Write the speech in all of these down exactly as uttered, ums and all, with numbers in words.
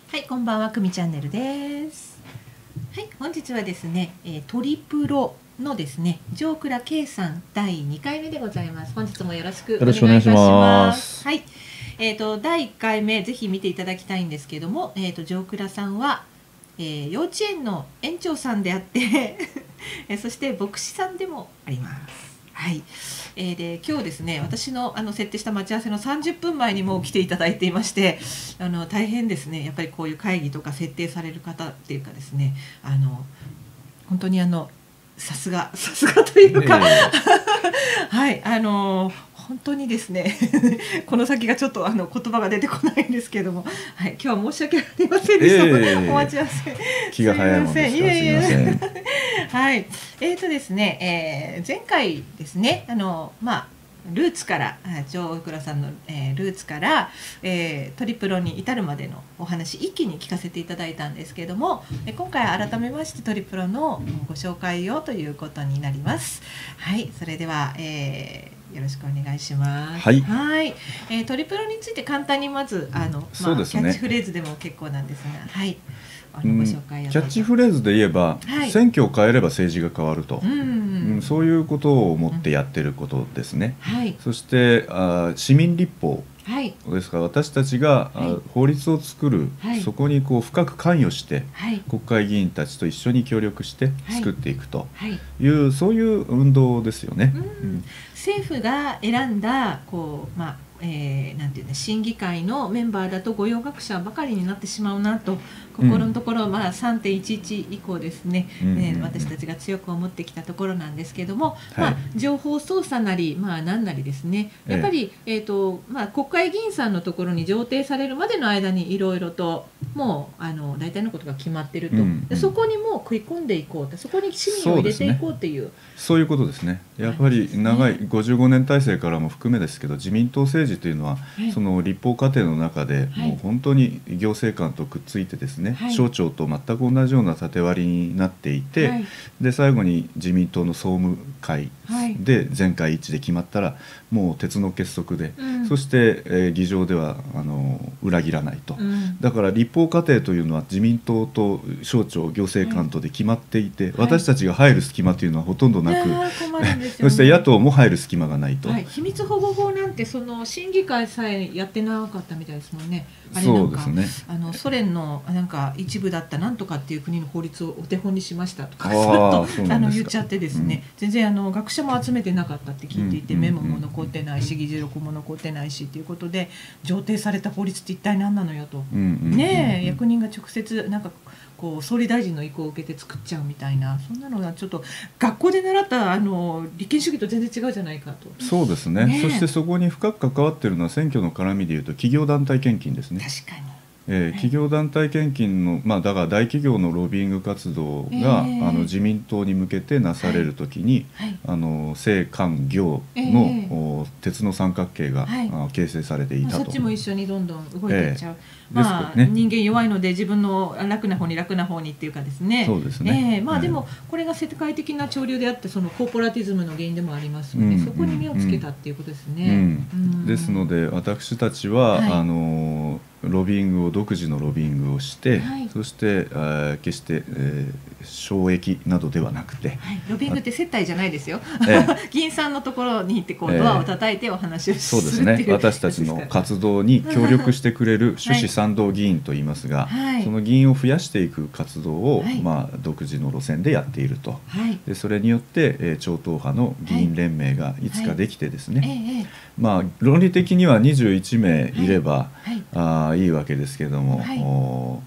はい、こんばんは、くみチャンネルです。はい、本日はですね、えー、トリプロのですね、城倉圭さんだいにかいめでございます。本日もよろしくお願いいたします。ますはい、えっ、ー、とだいいっかいめぜひ見ていただきたいんですけれども、えっ、ー、と城倉さんは、えー、幼稚園の園長さんであってそして牧師さんでもあります。はい、えー、で今日ですね、私のあの設定した待ち合わせのさんじゅっぷんまえにも来ていただいていまして、あの大変ですね。やっぱりこういう会議とか設定される方っていうかですね、あの本当にあのさすがさすがというか、はいあの本当にですねこの先がちょっとあの言葉が出てこないんですけれども、はい、今日は申し訳ありませんでした、えー、お待ち合わせ気が早いもんですからすみません。 はい、えーとですね、えー、前回ですね、あのまあルーツから城倉さんの、えー、ルーツから、えー、トリプロに至るまでのお話一気に聞かせていただいたんですけれども、え今回改めましてトリプロのご紹介をということになります。はい、それでは、えーよろしくお願いします。 はい。 はい、えー、トリプロについて簡単にまずあの、まあね、キャッチフレーズでも結構なんですが、はい。あのご紹介をキャッチフレーズで言えば、はい、選挙を変えれば政治が変わると、うんうんうん、そういうことを思ってやってることですね。うんはい、そしてあ市民立法ですから、私たちが、はい、法律を作る、はい、そこにこう深く関与して、はい、国会議員たちと一緒に協力して作っていくという、はい、そういう運動ですよね。うんうん、政府が選んだこう、まあえー、なんていうの審議会のメンバーだと御用学者ばかりになってしまうなと心のところ、うんまあ、さんてんいちいち以降ですね、うんうんうんえー、私たちが強く思ってきたところなんですけども、はいまあ、情報操作なり、まあ、何なりですねやっぱり、えーとまあ、国会議員さんのところに上呈されるまでの間にいろいろともうあの大体のことが決まっていると、うんうん、でそこにもう食い込んでいこうとそこに市民を入れていこうというそういうことですね。やっぱり長いごじゅうごねん体制からも含めですけど自民党政治というのは、はい、その立法過程の中で、はい、もう本当に行政官とくっついてですね、はい、省庁と全く同じような縦割りになっていて、はい、で最後に自民党の総務会で全会一致で決まったらもう鉄の結束で、うん、そして、えー、議場ではあの裏切らないと、うん、だから立法過程というのは自民党と省庁行政官とで決まっていて、はい、私たちが入る隙間というのはほとんどなく、ね、そして野党も入る隙間がないと、 はい、秘密保護法なんてその審議会さえやってなかったみたいですもんね。あれなんかそうですね、あのソ連のなんか一部だったなんとかっていう国の法律をお手本にしましたとかああの言っちゃってですね、うん、全然あの学者も集めてなかったって聞いていて、うん、メモも残ってないし議事録も残ってないしということで上呈された法律って一体何なのよと、うん、ねえ役人が直接なんかこう総理大臣の意向を受けて作っちゃうみたいなそんなのがちょっと学校で習ったあの立憲主義と全然違うじゃないかと。 そうですね、ねそしてそこに深く関わっているのは選挙の絡みでいうと企業団体献金ですね。 確かにえー、企業団体献金の、まあ、だから大企業のロビング活動が、えー、あの自民党に向けてなされるときに、はいはい、あの政官業の、えー、鉄の三角形が、はい、形成されていたと。 そっちも一緒にどんどん動いていっちゃう、えーまあね、人間弱いので自分の楽な方に楽な方にっていうかですね。 そうですね、 えーまあ、でもこれが世界的な潮流であってそのコーポラティズムの原因でもありますので、うん、そこに目をつけたっていうことですね、 うんうん、ですので私たちは、はい、あのロビングを独自のロビングをして、はい、そして決して、えー、省益などではなくて、はい、 ロビングって接待じゃないですよ、えー、議員さんのところに行ってこうドアを叩いてお話をする、えー、そうですね、 私たちの活動に協力してくれる主旨賛同議員といいますが、はい、その議員を増やしていく活動を、はいまあ、独自の路線でやっていると、はい、でそれによって、えー、超党派の議員連盟がいつかできてですね、はいはいまあ、論理的にはにじゅういちめいいれば、はいはいあいいわけですけれども、はい、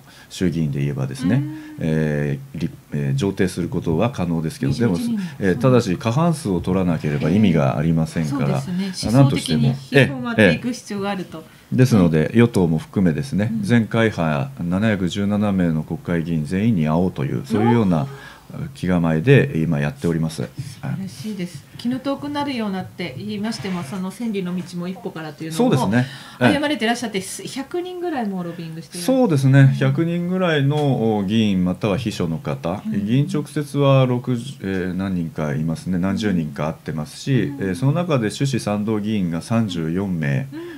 衆議院で言えばですね、えーえー、上呈することは可能ですけどでも、えー、ただし過半数を取らなければ意味がありませんから、 何としても引き込まっていく必要があると。 ですので、与党も含めですね、うん、全会派ななひゃくじゅうななめいの国会議員全員に会おうというそういうような気構えで今やっております。素晴らしいです。気の遠くなるようなって言いましてもその千里の道も一歩からというのも歩まれていらっしゃってひゃくにんぐらいもロビングしている。 そうですね、ひゃくにんぐらいの議員または秘書の方、うん、議員直接はろくじゅう、えー、何人かいますね、何十人か会ってますし、うんえー、その中で主旨賛同議員がさんじゅうよんめい、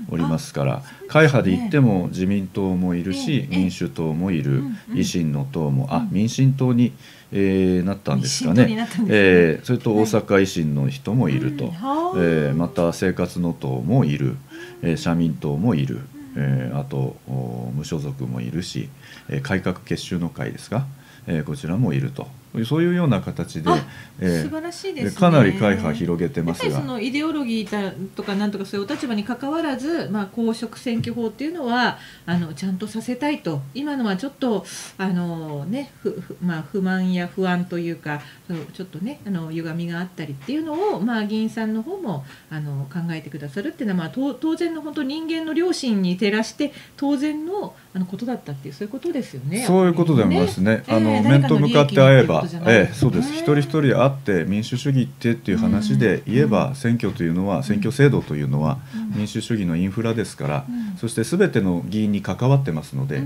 おりますから、会派で言っても自民党もいるし、民主党もいる、維新の党も、あ、民進党に、えー、なったんですかね。えー、それと大阪維新の人もいると、えー、また生活の党もいる、えー、社民党もいる、えー、あと無所属もいるし、えー、改革結集の会ですか、えー、こちらもいると。そういうような形で、 えー、素晴らしいですね。 かなり会派広げてますが、 やっぱりそのイデオロギーとかなんとかそういうお立場に関わらず、まあ、公職選挙法っていうのはあのちゃんとさせたいと。今のはちょっとあの、ねふまあ、不満や不安というかちょっとねあの歪みがあったりっていうのを、まあ、議員さんの方もあの考えてくださるっていうのは、まあ、当然の本当人間の良心に照らして当然のあのことだったっていうそういうことですよね。 そういうことでありますね。あの、えー、面と向かって会えば、ええ、そうです。一人一人会って民主主義ってっていう話で言えば、うん、選挙というのは、うん、選挙制度というのは、うん、民主主義のインフラですから、うん、そして全ての議員に関わってますので、うん、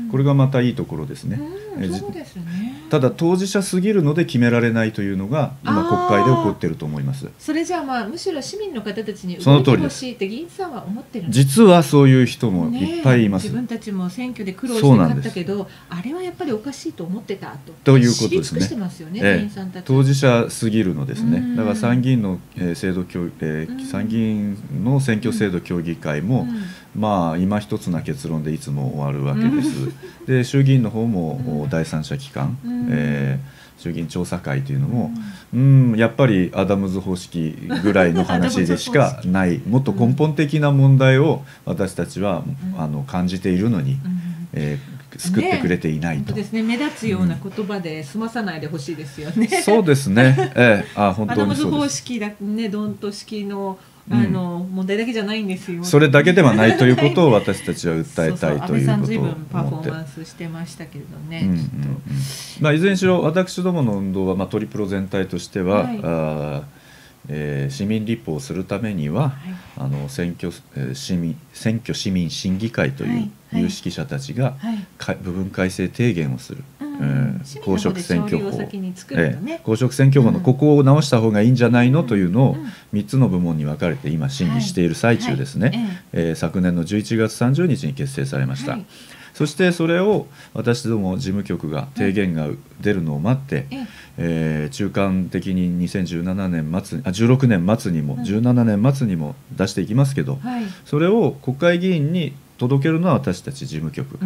これがまたいいところですね。 うん、そうですね。 ただ当事者すぎるので決められないというのが今国会で起こっていると思います。 それじゃあ、まあむしろ市民の方たちに動いてほしいって議員さんは思ってるんです。 実はそういう人もいっぱいいます。 自分たちも選挙で苦労して勝ったけど、あれはやっぱりおかしいと思ってたと。 ということですね。 してますよね、ええ、議員さんたち。 当事者すぎるのですね。だから参議院の、えー、制度協、えー、参議院の選挙制度協議会も、まあ今一つな結論でいつも終わるわけです。で衆議院の方も第三者機関、えー衆議院調査会というのも、うん、やっぱりアダムズ方式ぐらいの話でしかないもっと根本的な問題を私たちは、うん、あの感じているのに、うんえー、救ってくれていないと、ね、本当ですね。目立つような言葉で済まさないでほしいですよね、 うん、そうですね、えー、あ本当にそうです。 アダムズ方式だ、ね、ドント式のあの、うん、問題だけじゃないんですよ。 それだけではないということを私たちは訴えたいということを思って。安倍さん随分パフォーマンスしてましたけれどね。 うんうんうんまあ、いずれにしろ私どもの運動は、まあ、トリプロ全体としては、はいあえー、市民立法をするためには、はい、あの選挙、えー、市民選挙市民審議会という有識者たちが、はいはい、部分改正提言をする。公職選挙法、公職選挙法のここを直した方がいいんじゃないのというのをみっつの部門に分かれて今審議している最中ですね、はいはいえー、昨年のじゅういちがつさんじゅうにちに結成されました、はい、そしてそれを私ども事務局が提言が出るのを待って、はいえー、中間的ににせんじゅうななねん末あじゅうろくねん末にもじゅうななねん末にも出していきますけど、はい、それを国会議員に届けるのは私たち事務局、うん、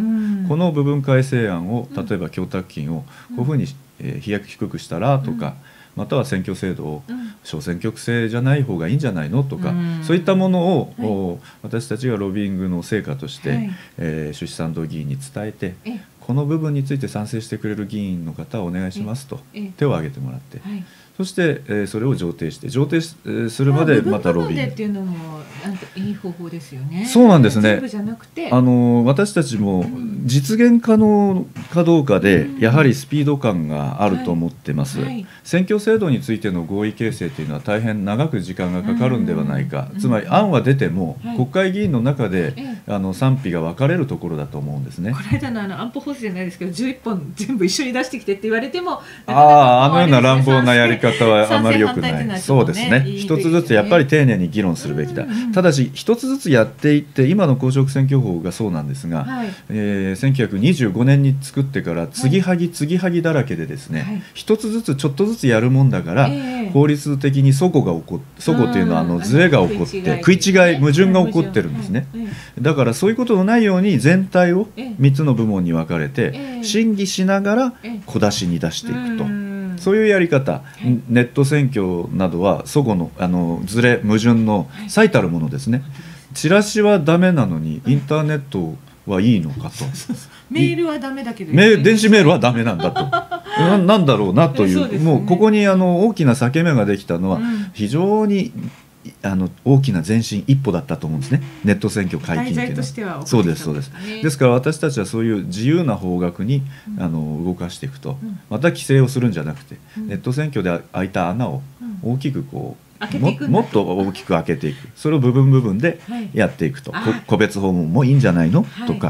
この部分改正案を例えば供託金をこういうふうに、えー、飛躍低くしたらとか、うん、または選挙制度を小選挙区制じゃない方がいいんじゃないのとか、うん、そういったものを、はい、私たちがロビーングの成果として、はいえー、出資賛同議員に伝えてこの部分について賛成してくれる議員の方をお願いしますと手を挙げてもらって、はいそして、えー、それを上呈して上呈するまでまたロビーっていうのもなんかいい方法ですよね。 そうなんですね。 全部じゃなくてあの私たちも実現可能かどうかで、うん、やはりスピード感があると思ってます、はいはい、選挙制度についての合意形成というのは大変長く時間がかかるんではないか、うん、つまり案は出ても、はい、国会議員の中で、あの賛否が分かれるところだと思うんですね。 この間のあの安保法制じゃないですけどじゅういっぽん全部一緒に出してきてって言われてもあああのような乱暴なやり方はあまり良くない。そうですね。一つずつやっぱり丁寧に議論するべきだ。ただし一つずつやっていって今の公職選挙法がそうなんですが、はいえー、せんきゅうひゃくにじゅうごねんに作ってから継ぎはぎ継ぎはぎだらけでですね、はい、一つずつちょっとずつやるもんだから、えー、法律的に齟齬が起こって齟齬というのはあのズレが起こって食い違い矛盾が起こってるんですね。だからそういうことのないように全体をみっつの部門に分かれて審議しながら小出しに出していくと。そういうやり方、ネット選挙などは齟齬の、あのズレ矛盾の最たるものですね。チラシはダメなのにインターネットはいいのかと。 メールはダメだけど電子メールはダメなんだとな, なんだろうなという、うね、もうここにあの大きな裂け目ができたのは非常にあの大きな前進一歩だったと思うんですね。ネット選挙解禁というのは。そうですそうです。ですから私たちはそういう自由な方角に、うん、あの動かしていくと、うん、また規制をするんじゃなくて、うん、ネット選挙で開いた穴を大きくこう、うん、も, もっと大きく開けていく、それを部分部分でやっていくと、はい、個別訪問もいいんじゃないの、はい、とか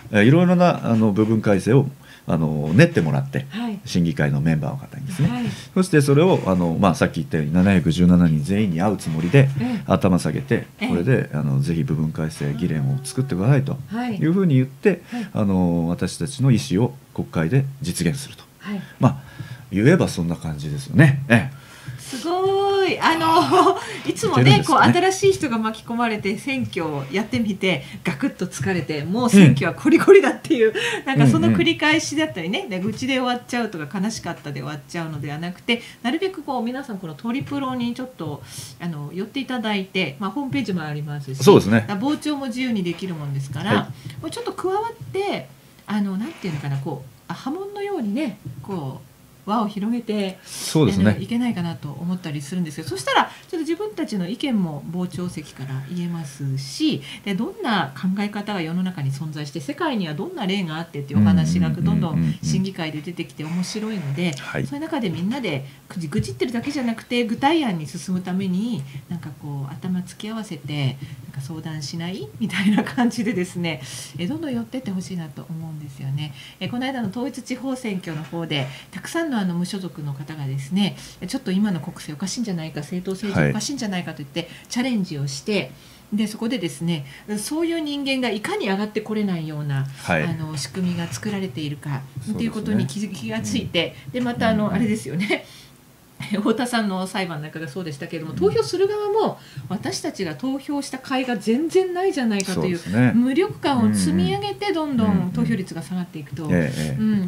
えー、いろいろなあの部分改正をあの練ってもらって、 はい、 審議会のメンバーの方にですね、 はい、 そしてそれをあの、まあ、さっき言ったようにななひゃくじゅうななにん全員に会うつもりで、ええ、頭下げてこれで、ええ、あのぜひ部分改正議連を作ってくださいというふうに言って、はい、あの私たちの意思を国会で実現すると、はい、まあ言えばそんな感じですよね。ええ、 すごいあのいつも ね, ねこう新しい人が巻き込まれて選挙をやってみてガクッと疲れてもう選挙はコリコリだっていう、うん、なんかその繰り返しだったりね、で愚痴で終わっちゃうとか悲しかったで終わっちゃうのではなくて、なるべくこう皆さんこのトリプロにちょっとあの寄っていただいて、まあ、ホームページもありますし、 そうですね、 傍聴も自由にできるもんですから、はい、もうちょっと加わってあのなんていうのかな、こう波紋のようにねこう輪を広げてそうですね、 いけないかなと思ったりするんですけど、そしたらちょっと自分たちの意見も傍聴席から言えますし、でどんな考え方が世の中に存在して世界にはどんな例があってっていうお話がどんどん審議会で出てきて面白いので、はい、そういう中でみんなでぐじぐじってるだけじゃなくて具体案に進むためになんかこう頭突き合わせてなんか相談しないみたいな感じでですね、えどんどん寄ってってほしいなと思うんですよね。えこの間の統一地方選挙の方でたくさんのあの無所属の方がですね、ちょっと今の国政おかしいんじゃないか、政党政治おかしいんじゃないかといってチャレンジをして、でそこでですねそういう人間がいかに上がってこれないような、はい、あの仕組みが作られているかということに気づきがついて、でまたあのあれですよね、太田さんの裁判なんかがそうでしたけれども、投票する側も私たちが投票した甲斐が全然ないじゃないかという、ね、無力感を積み上げてどんどん投票率が下がっていくと、うん、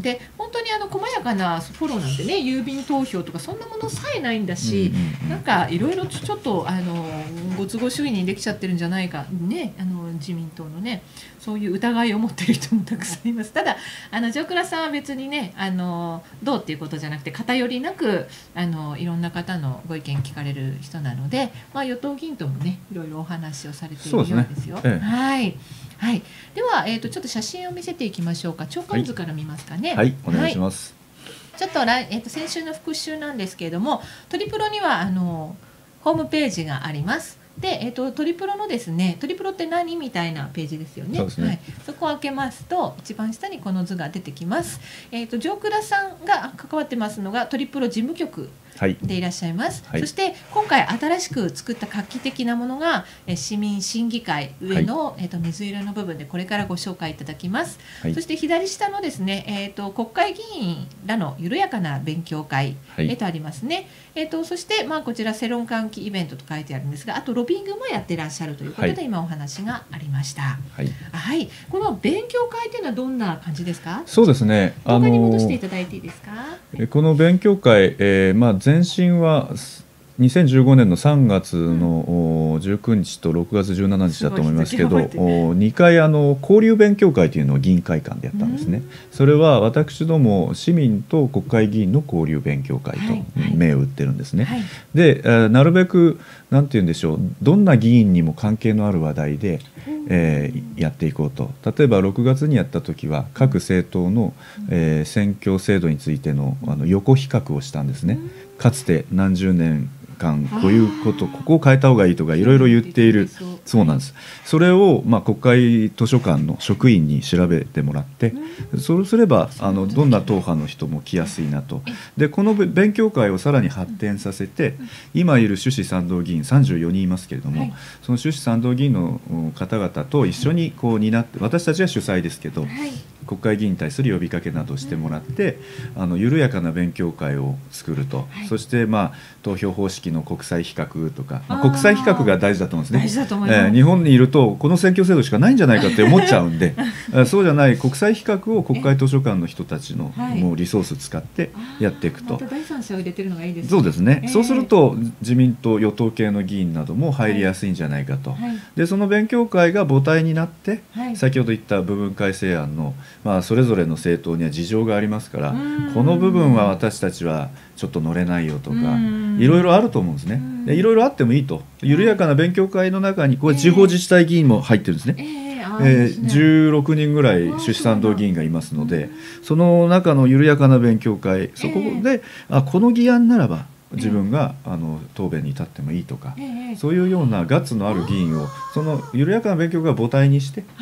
で本当にあの細やかなフォローなんてね、郵便投票とかそんなものさえないんだし、なんかいろいろちょっとあのご都合主義にできちゃってるんじゃないかね、あの自民党のねそういう疑いを持っている人もたくさんいます。ただあの城倉さんは別にねあのどうっていうことじゃなくて偏りなくあのいろんな方のご意見聞かれる人なので、まあ、与党議員ともねいろいろお話をされているようですよ。ですね、ええ、はいはい、では、えーと、ちょっと写真を見せていきましょうか。長官図から見ますかね。 はい、はい、お願いします。 はい、ちょっと来、えーと、先週の復習なんですけれども、トリプロにはあのホームページがあります。で、えーと、トリプロのですね、トリプロって何みたいなページですよね。そうですね、はい、そこを開けますと一番下にこの図が出てきます。えーと、城倉さんが関わってますのがトリプロ事務局でいらっしゃいます、はい、そして今回新しく作った画期的なものが市民審議会上の、はい、えー、と水色の部分でこれからご紹介いただきます、はい、そして左下のですね、えー、と国会議員らの緩やかな勉強会、はい、えー、とありますね、えー、とそして、まあ、こちら世論喚起イベントと書いてあるんですが、あとロビングもやってらっしゃるということで、はい、今お話がありました、はいはい、この勉強会というのはどんな感じですか。 そうですね、 動画に戻していただいていいですか。 えこの勉強会、えーまあ、前身はにせんじゅうごねんのさんがつのじゅうくにちとろくがつじゅうしちにちだと思いますけど、にかいあの交流勉強会というのを議員会館でやったんですね。それは私ども市民と国会議員の交流勉強会と銘を打ってるんですね、はいはい、でなるべくなんて言うんでしょう、どんな議員にも関係のある話題で、えー、やっていこうと。例えばろくがつにやった時は各政党の、えー、選挙制度についての、あの横比較をしたんですね。かつて何十年間こういうこと、ここを変えた方がいいとかいろいろ言っている。そうなんです。それを、まあ、国会図書館の職員に調べてもらって、そうすればあのどんな党派の人も来やすいなと。でこの勉強会をさらに発展させて、今いる主旨賛同議員さんじゅうよにんいますけれども、はい、その主旨賛同議員の方々と一緒にこう担って、私たちは主催ですけど、はい、国会議員に対する呼びかけなどしてもらって、あの緩やかな勉強会を作ると、はい、そして、まあ、投票方式の国際比較とか、まあ、国際比較が大事だと思うんですね。大事だと思います。えー、日本にいるとこの選挙制度しかないんじゃないかって思っちゃうんでそうじゃない国際比較を国会図書館の人たちのもうリソース使ってやっていくと。 また第三者を入れてるのがいいですね。 そうですね、えー、そうすると自民党与党系の議員なども入りやすいんじゃないかと、はい、でその勉強会が母体になって、はい、先ほど言った部分改正案の、まあ、それぞれの政党には事情がありますから、この部分は私たちはちょっと乗れないよとかいろいろあると思うんですね。でいろいろあってもいいと。緩やかな勉強会の中にこれ地方自治体議員も入ってるんですね。えーえー、じゅうろくにんぐらい主旨賛同議員がいますので、その中の緩やかな勉強会、そこであこの議案ならば自分があの答弁に立ってもいいとか、そういうようなガッツのある議員をその緩やかな勉強会を母体にして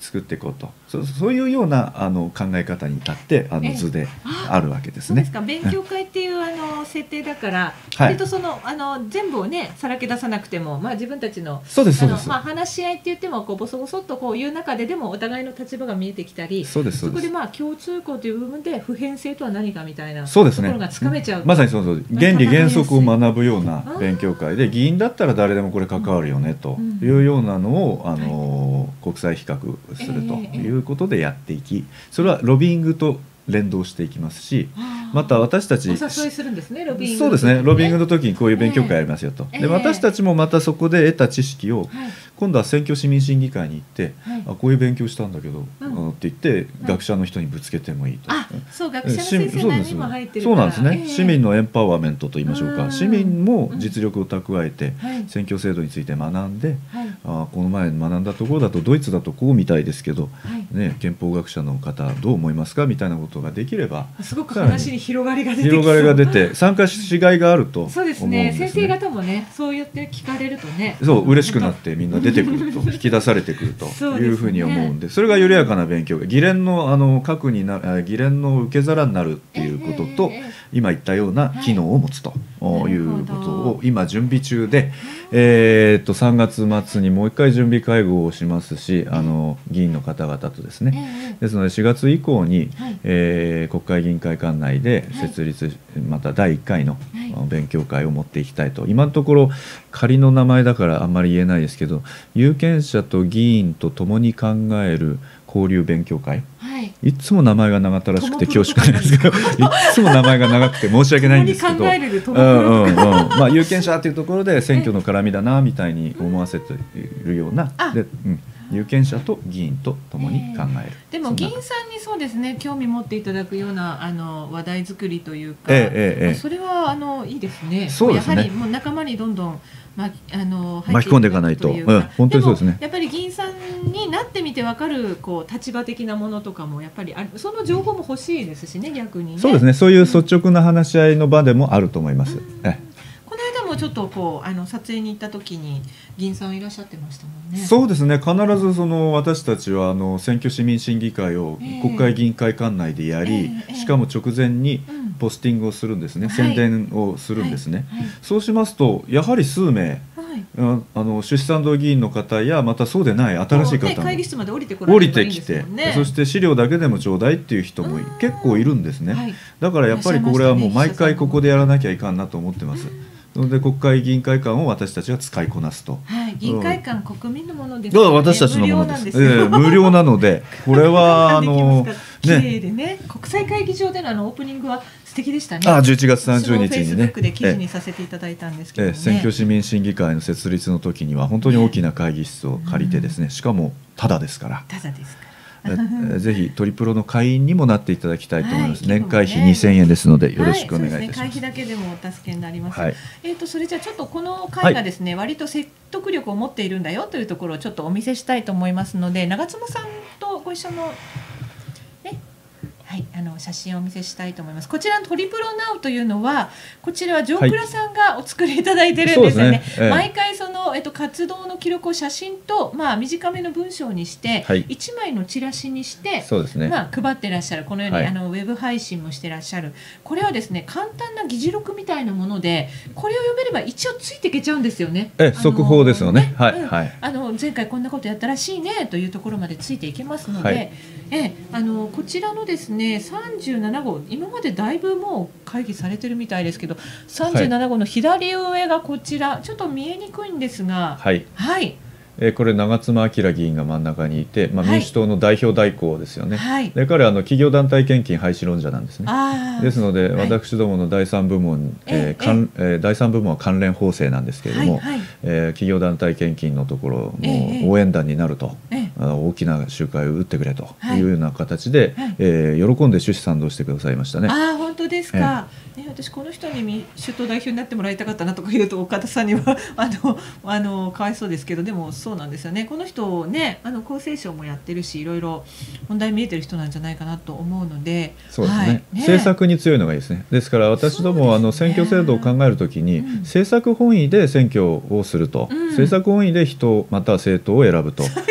作っていこうと、そ, そういうようなあの考え方に立ってあの図であるわけですね。 そうですか。勉強会っていうあの設定だから、はい、割とそのあの全部をねさらけ出さなくても、まあ、自分たちのそうですそうです、 まあ、話し合いって言ってもこうボソボソっとこういう中ででもお互いの立場が見えてきたり、 そうですそうです、 そこでまあ共通項という部分で普遍性とは何かみたいなそうです、ね、 ところがつかめちゃう、 まさにそうそう、原理原則を学ぶような勉強会で、議員だったら誰でもこれ関わるよねというようなのをあの、はい、国際比較するということでやっていき、それはロビーイングと連動していきますし、また私たちお誘いするんですね、ロビーイングそうですね、ロビーイングの時にこういう勉強会やりますよと、えー、で私たちもまたそこで得た知識を、はい、今度は選挙市民審議会に行って、はい、あこういう勉強したんだけど、うん、って言って学者の人にぶつけてもいいと、 あそう学者の先生何人も入ってるからそうなんですね、えー、市民のエンパワーメントと言いましょうか、市民も実力を蓄えて、うん、選挙制度について学んで、はい、あこの前学んだところだとドイツだとこうみたいですけど、はいね、憲法学者の方どう思いますかみたいなことができればすごく話に広がりが出てきそう、 広がりが出て参加しがいがあると思うんですね。 そうですね、先生方もねそうやって聞かれるとね、 そう嬉しくなってみんな出てくると引き出されてくるというふうに思うんで、それが緩やかな勉強が議連のあの核にな議連の受け皿になるっていうことと、えー、今言ったような機能を持つということを今準備中で、えー、とさんがつ末にもう一回準備会合をしますし、あの議員の方々とですね、ですのでしがつ以降に、はいえー、国会議員会館内で設立、はい、まただいいっかいの勉強会を持っていきたいと、今のところ仮の名前だからあんまり言えないですけど、有権者と議員と共に考える交流勉強会、はい、いつも名前が長ったらしくて恐縮ないですけどいつも名前が長くて申し訳ないんですけど、有権者というところで選挙の絡みだなみたいに思わせているような、で、うん有権者と議員と共に考える、 えー、でも議員さんにそうですね興味持っていただくようなあの話題作りというか、 えーえーえー、 それはあのいいですね。 そうですね、 やはりもう仲間にどんどん、ま、あの巻き込んでいかないと、うん、本当にそうですね。 やっぱり議員さんになってみて分かるこう立場的なものとかもやっぱりある、その情報も欲しいですしね、逆にね。 そうですね、そういう率直な話し合いの場でもあると思います、うん、えこの間もちょっとこうあの撮影に行った時に議員さんいらっしゃってましたもんね。 そうですね、必ずその私たちはあの選挙市民審議会を国会議員会館内でやり、えーえー、しかも直前にポスティングをするんですね、うん、宣伝をするんですね、はいはいはい、そうしますとやはり数名、はい、ああの出産堂議員の方やまたそうでない新しい方も、ね、 会議室まで降りてこられればいいんですもんね。 降りてきて、そして資料だけでもちょうだいっていう人も結構いるんですね、はい、だからやっぱりこれはもう毎回ここでやらなきゃいかんなと思ってます。ので国会議員会館を私たちが使いこなすと、 はい、議員会館、うん、国民のものですから、ね、 私たちのものです。無料なんですよ、えー、無料なのでこれはあの綺麗でね、国際会議場でのあのオープニングは素敵でしたね。 あじゅういちがつさんじゅうにちにね、 フェイスブックで記事にさせていただいたんですけど、ね、 えー、選挙市民審議会の設立の時には本当に大きな会議室を借りてですね、うん、しかもタダですから、 タダですからぜひトリプロの会員にもなっていただきたいと思います、はい、年会費にせんえんですのでよろしくお願いいたします、 はい、そうですね、会費だけでもお助けになります、 はい、 えーと、それじゃあちょっとこの会がですね、はい、割と説得力を持っているんだよというところをちょっとお見せしたいと思いますので、長妻さんとご一緒のね、はい、あの写真をお見せしたいと思います。こちらのトリプロナウというのはこちらは城倉さんがお作りいただいてるんですよね、はい、そうですね、えー、毎回その、えっと、活動の記録を写真と、まあ、短めの文章にして、はい、いちまいのチラシにして、 そうですね、 まあ、配ってらっしゃる、このように、 はい、 あのウェブ配信もしてらっしゃる。これはですね簡単な議事録みたいなものでこれを読めれば一応ついていけちゃうんですよね。 え速報ですよね、ね、はい、 うん、 はい、 あの前回こんなことやったらしいねというところまでついていけますので、はい、えあのこちらのですねさんじゅうななごう、今までだいぶもう会議されてるみたいですけど、さんじゅうななごうの左上がこちら、ちょっと見えにくいんですが、 はい、 はい、 えー、これ長妻昭議員が真ん中にいて、まあ、民主党の代表代行ですよね、 はい、 で彼はあの企業団体献金廃止論者なんですね。ですので、はい、私どもの第三部門、えー関えー、第三部門は関連法制なんですけれども、はいはい、えー、企業団体献金のところも応援団になると、えー、あの大きな集会を打ってくれというような形で、はい、えー、喜んで趣旨賛同してくださいましたね。 あ、本当ですか、えー、ね、私この人に首都代表になってもらいたかったなとか言うと岡田さんにはあのあのかわいそうですけど、でもそうなんですよね。この人ね、あの厚生省もやってるし、いろいろ問題見えてる人なんじゃないかなと思うので、 そうですね、はい、ね、政策に強いのがいいですね。ですから私ども、ね、あの選挙制度を考えるときに、うん、政策本位で選挙をすると、うん、政策本位で人または政党を選ぶと、ね、こういうの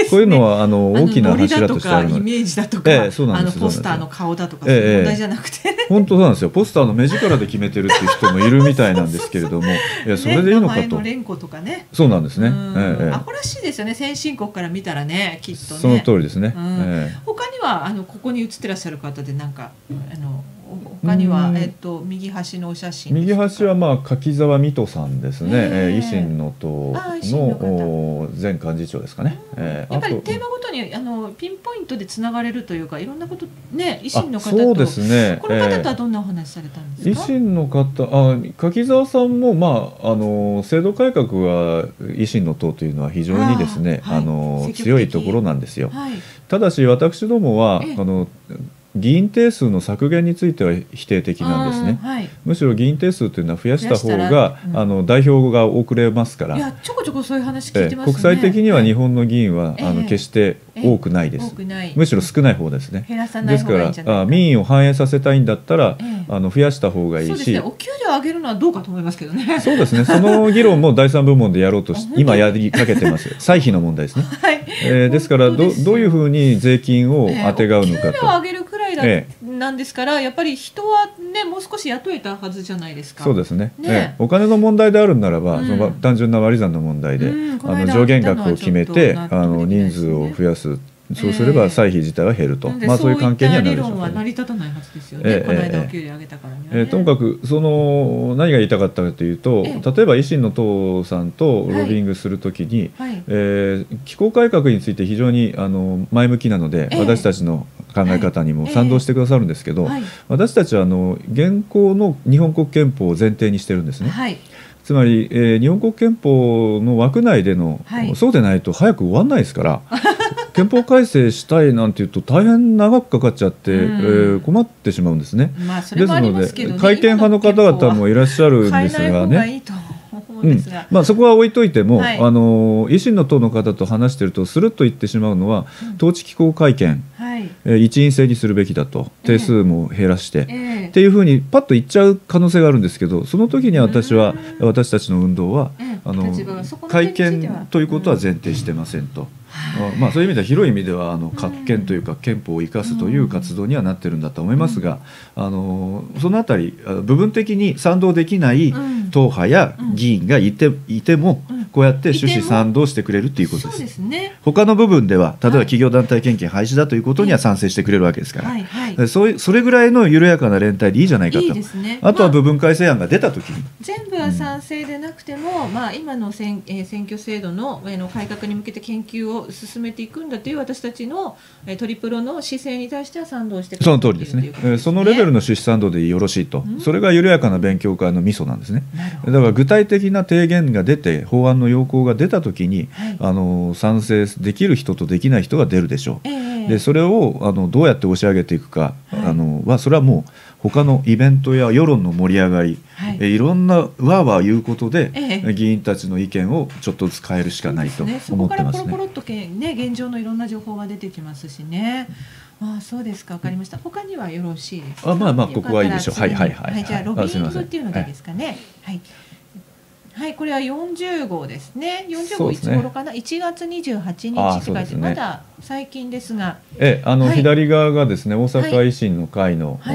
はあの大きな柱としてあるのイメージだとか、ええ、そうなんです、あのポスターの顔だとか、そういう問題じゃなくて、ええ、 本当なんですよ。ポスターの目力で決めてるっていう人もいるみたいなんですけれども、いやそれでいいのかと。ね、名前の連呼とかね。 そうなんですね。 ええ、アホらしいですよね。先進国から見たらね、きっとね。 その通りですね。 うん、ええ、他にはあのここに写ってらっしゃる方でなんかあの他には、えっと、右端のお写真、 右端は、まあ、柿沢水戸さんですね、えー、維新の党の前幹事長ですかね。 えー、やっぱりテーマごとにあのピンポイントでつながれるというか、いろんなことね、維新の方と、そうですね、この方とはどんなお話されたんですか。 維新の方、あ、柿沢さんも、まあ、あの制度改革は維新の党というのは非常にですね、あ、はい、あの強いところなんですよ。はい、ただし私どもは、ええ、あの議員定数の削減については否定的なんですね、はい、むしろ議員定数というのは増やした方が、うん、あの代表が遅れますから。 いやちょこちょこそういう話聞いてますね。 国際的には日本の議員は、えー、あの決して多くないです、えー、むしろ少ない方ですね。 減らさない方がいいんじゃないか。 ですから民意を反映させたいんだったら、えー、あの増やした方がいいし、そうですね、 お給料上げるのはどうかと思いますけどね。 そうですね、その議論もだいさん部門でやろうとし今やりかけてます歳費の問題ですね、はい、えー、ですから ど, どういうふうに税金をあてがうのかと、えー、お給料上げるくらいだ、えーなんですから、やっぱり人はねもう少し雇えたはずじゃないですか。 そうですね。ね、ええ、お金の問題であるならば、うん、その単純な割り算の問題で、うん、あの上限額を決めて、ね、あの人数を増やす。そうすれば歳費自体は減ると、えー、まあそういう関係にはなるでしょう。 そういった理論は成り立たないはずですよね。えー、この間お給料上げたからにはね、 えー、ともかくその何が言いたかったかというと、えー、例えば維新の党さんとロビングするときに、はいはい、えー、機構改革について非常にあの前向きなので、えー、私たちの考え方にも賛同してくださるんですけど、はい、私たちはあの現行の日本国憲法を前提にしてるんですね。はい、つまり、えー、日本国憲法の枠内での、はい、そうでないと早く終わらないですから憲法改正したいなんていうと大変長くかかっちゃって、うん、えー、困ってしまうんですね。 まあ、それもありますけどね、 ですので改憲派の方々もいらっしゃるんですがね、うん、まあ、そこは置いといても、はい、あの維新の党の方と話しているとスルッと言ってしまうのは、うん、統治機構改憲、はい、えー、一員制にするべきだと、定数も減らして、えー、っていうふうにパッと言っちゃう可能性があるんですけど、その時に私は、うん、私たちの運動は、えー、あの改憲ということは前提してませんと、うん、まあ、そういう意味では広い意味ではあの改憲というか憲法を生かすという活動にはなってるんだと思いますが、あのそのあたり部分的に賛同できない党派や議員がいて、いてもこうやって趣旨賛同してくれるということです。そうですね、他の部分では例えば企業団体献金廃止だということには賛成してくれるわけですから、はいはい、そういうそれぐらいの緩やかな連帯でいいじゃないかと。いいですね、あとは部分改正案が出たときに、まあ、 全部は賛成でなくても、うん、まあ、今の選、えー、選挙制度 の, の改革に向けて研究を進めていくんだという私たちのトリプロの姿勢に対しては賛同してくれる。 その通りですね。えー、そのレベルの趣旨賛同でよろしいと、うん、それが緩やかな勉強会のミソなんですね。だから具体的な提言が出て法案の要項が出たときに、はい、あの賛成できる人とできない人が出るでしょう。えー、でそれをあのどうやって押し上げていくか、はい、あのはそれはもう他のイベントや世論の盛り上がり、はい、えいろんなわーわー言うことで、ええ、議員たちの意見をちょっとずつ変えるしかないと思ってますね。 そこからポロポロっとけ、ね、現状のいろんな情報が出てきますしね。ああ、そうですか、わかりました。他にはよろしいですか。 あ、まあまあここはいいでしょう。はいはいはい、はい、 じゃあロビングっていうのでですかね。はい、はい、これはよんじゅう号ですね。よんじゅう号いつ頃かな、ね、いちがつにじゅうはちにちって書いて、ね、まだ最近ですが、 えあの、はい、左側がですね大阪維新の会の、はい、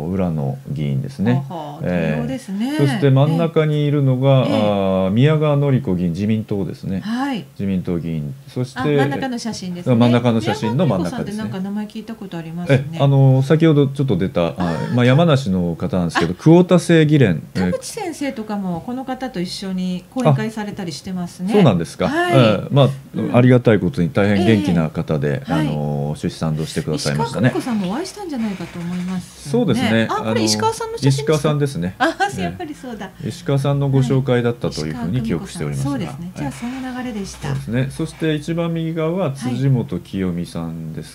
浦野議員ですね。 えー、ですね。 そして真ん中にいるのが、えー、あ宮川典子議員、自民党ですね。はい、自民党議員。そして真ん中の写真ですね。 真ん中の写真の真ん中ですね。 なんか名前聞いたことありますね。 えあの先ほどちょっと出た、あまあ山梨の方なんですけど、クオータ制議連。 田口先生とかもこの方と一緒に講演会されたりしてますね。 そうなんですか。はい、えー、まあ、うん、ありがたいことに大変元気な方で、えー、あの。はい、出資賛同してくださいましたね。 石川久美子さんもお会いしたんじゃないかと思います、ね。 そうですね。 あ、これ石川さんの写真ですか。 石川さんですね。 あ、やっぱりそうだ。 石川さんのご紹介だったというふうに記憶しておりますが。 そうですね。じゃあその流れでした。 そうですね。そして一番右側は辻元清美さんですか。 ああ、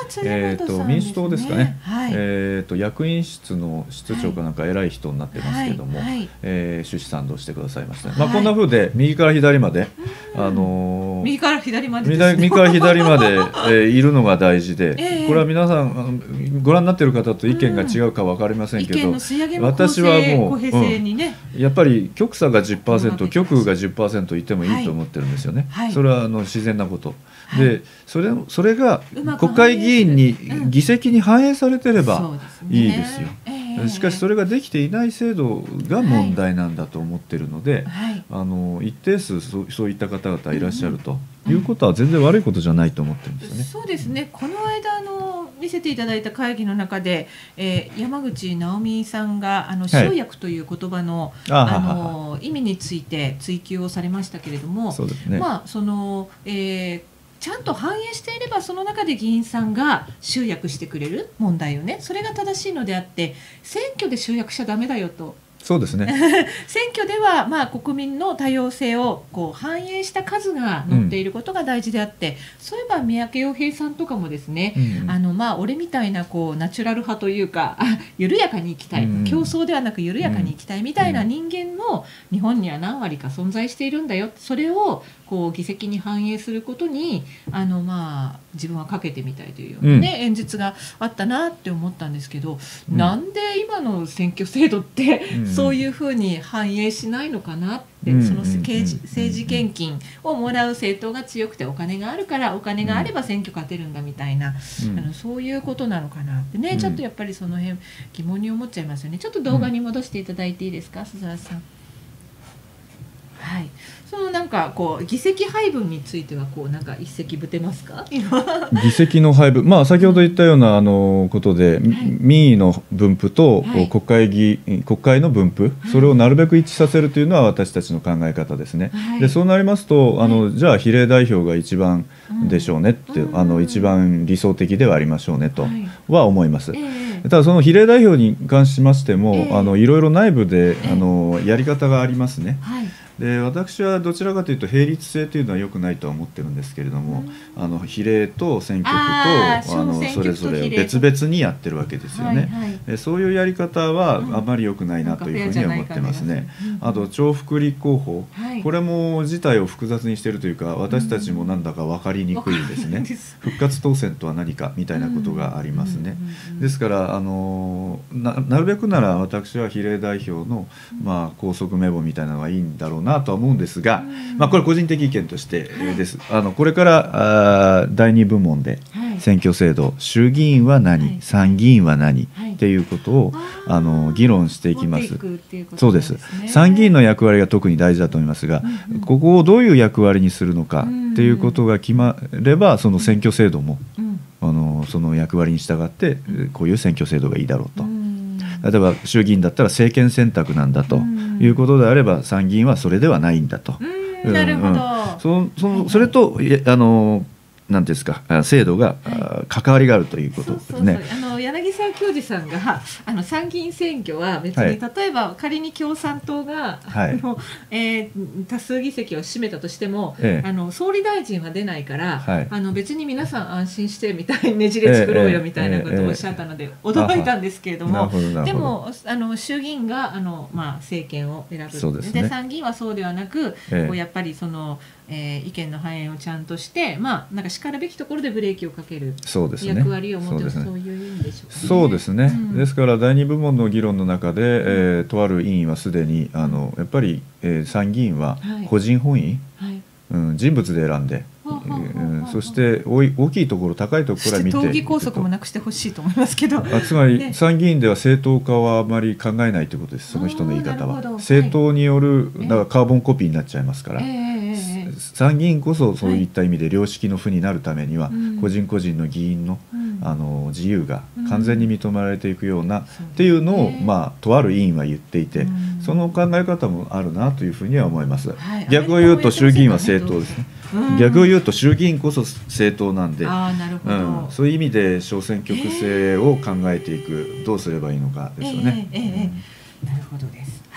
えー、と民主党ですかね、はい、えー、と役員室の室長かなんか偉い人になってますけども、はいはい、えー、出資賛同してくださいましたね、はい、まあ、こんな風で右から左まで、あのー、 右から左までですね、 右から左まで、えー、いるのが大事で、えー、これは皆さんあのご覧になっている方と意見が違うか分かりませんけど、うん、私はもう、ね、うん、やっぱり極左が じゅっパーセント 極右が じゅっパーセント いてもいいと思ってるんですよね、はいはい、それはあの自然なこと、はい、でそれ、それが国会議員に議席に反映されてればいいですよ、うん、しかしそれができていない制度が問題なんだと思っているので、はい、あの一定数そ う, そういった方々いらっしゃるということは全然悪いことじゃないと思ってるんですよね。 そうですね、この間の見せていただいた会議の中で、えー、山口直美さんがあの生薬という言葉の、はい、あの意味について追及をされましたけれども、そうですね、まあその、えーちゃんと反映していればその中で議員さんが集約してくれる問題をね、それが正しいのであって選挙で集約しちゃダメだよと。 そうですね選挙ではまあ国民の多様性をこう反映した数が載っていることが大事であって、うん、そういえば三宅洋平さんとかもですね、うん、あのまあ俺みたいなこうナチュラル派というか緩やかに生きたい、うん、競争ではなく緩やかに生きたいみたいな人間の日本には何割か存在しているんだよ、それをこう議席に反映することにあのまあ自分はかけてみたいというような、ね、うん、演説があったなって思ったんですけど、うん、なんで今の選挙制度って、うん、そういうふうに反映しないのかなって、うん、その政治、政治献金をもらう政党が強くてお金があるからお金があれば選挙勝てるんだみたいな、うん、あのそういうことなのかなってね、うん、ちょっとやっぱりその辺疑問に思っちゃいますよね。ちょっと動画に戻していただいていいですか、鈴原さん。はい、そのなんかこう議席配分についてはこうなんか一石ぶてますか？ 議席の配分、まあ、先ほど言ったようなあのことで、はい、民意の分布と、はい、国会議国会の分布、はい、それをなるべく一致させるというのは私たちの考え方ですね、はい、でそうなりますとあの、はい、じゃあ比例代表が一番でしょうねって、うん、あの一番理想的ではありましょうねとは思います、はい、えー、ただその比例代表に関しましても、えー、あのいろいろ内部であのやり方がありますね、はい、で私はどちらかというと並立制というのは良くないとは思ってるんですけれども、うん、あの比例と選挙区とああのそれぞれ別々にやってるわけですよね、はいはい、そういうやり方はあまり良くないなというふうには思ってますね、うん、あと重複立候補、はい、これも事態を複雑にしているというか私たちもなんだか分かりにくいですね、うん、復活当選とは何かみたいなことがありますね、うん、ですからあの な, なるべくなら私は比例代表の、まあ、拘束名簿みたいなのがいいんだろうなとは思うんですが、まあ、これ個人的意見としてです、はい、あのこれからあだいに部門で選挙制度、はい、衆議院は何、はい、参議院は何、はい、っていうことをあの議論していきます。そうです。参議院の役割が特に大事だと思いますが、うんうん、ここをどういう役割にするのかっていうことが決まればその選挙制度も、うんうん、あのその役割に従ってこういう選挙制度がいいだろうと、うん、例えば衆議院だったら政権選択なんだということであれば参議院はそれではないんだと、 うん、なるほど、 そ, そ, のそれとあのなんですか制度が、はい、関わりがあるということですね。そうそうそう、 あの柳沢教授さんがあの参議院選挙は別に、はい、例えば仮に共産党が、はい、あのえー、多数議席を占めたとしても、ええ、あの総理大臣は出ないから、はい、あの別に皆さん安心してみたいねじれ作ろうよみたいなことをおっしゃったので、ええええ、驚いたんですけれども、でもあの衆議院があの、まあ、政権を選ぶ、そうですね、で参議院はそうではなく、ええ、こうやっぱりそのえー、意見の反映をちゃんとして、まあ、なんかしかるべきところでブレーキをかける役割を持っている、そういう意味でしょうかね。 そうですね、うん、ですからだいに部門の議論の中で、うん、えー、とある委員はすでにあのやっぱり、えー、参議院は個人本位、はいはい、うん、人物で選んで、うん、そして大きいところ高いところから見て、 党議拘束もなくしてほしいと思いますけど、 あつまり参議院では正当化はあまり考えないということです。その人の言い方は政党によるだからカーボンコピーになっちゃいますから、えーえー、参議院こそそういった意味で良識の府になるためには、はい、個人個人の議員の、うん、あの自由が完全に認められていくような、うん、っていうのを、まあ、とある委員は言っていて、うん、その考え方もあるなというふうには思います、はい、逆を言うと衆議院は政党ですね、うん、逆を言うと衆議院こそ政党なんで、あ、なるほど、うん、そういう意味で小選挙区制を考えていく、どうすればいいのかですよね、 えーえーえー、なるほどです。はい、じゃ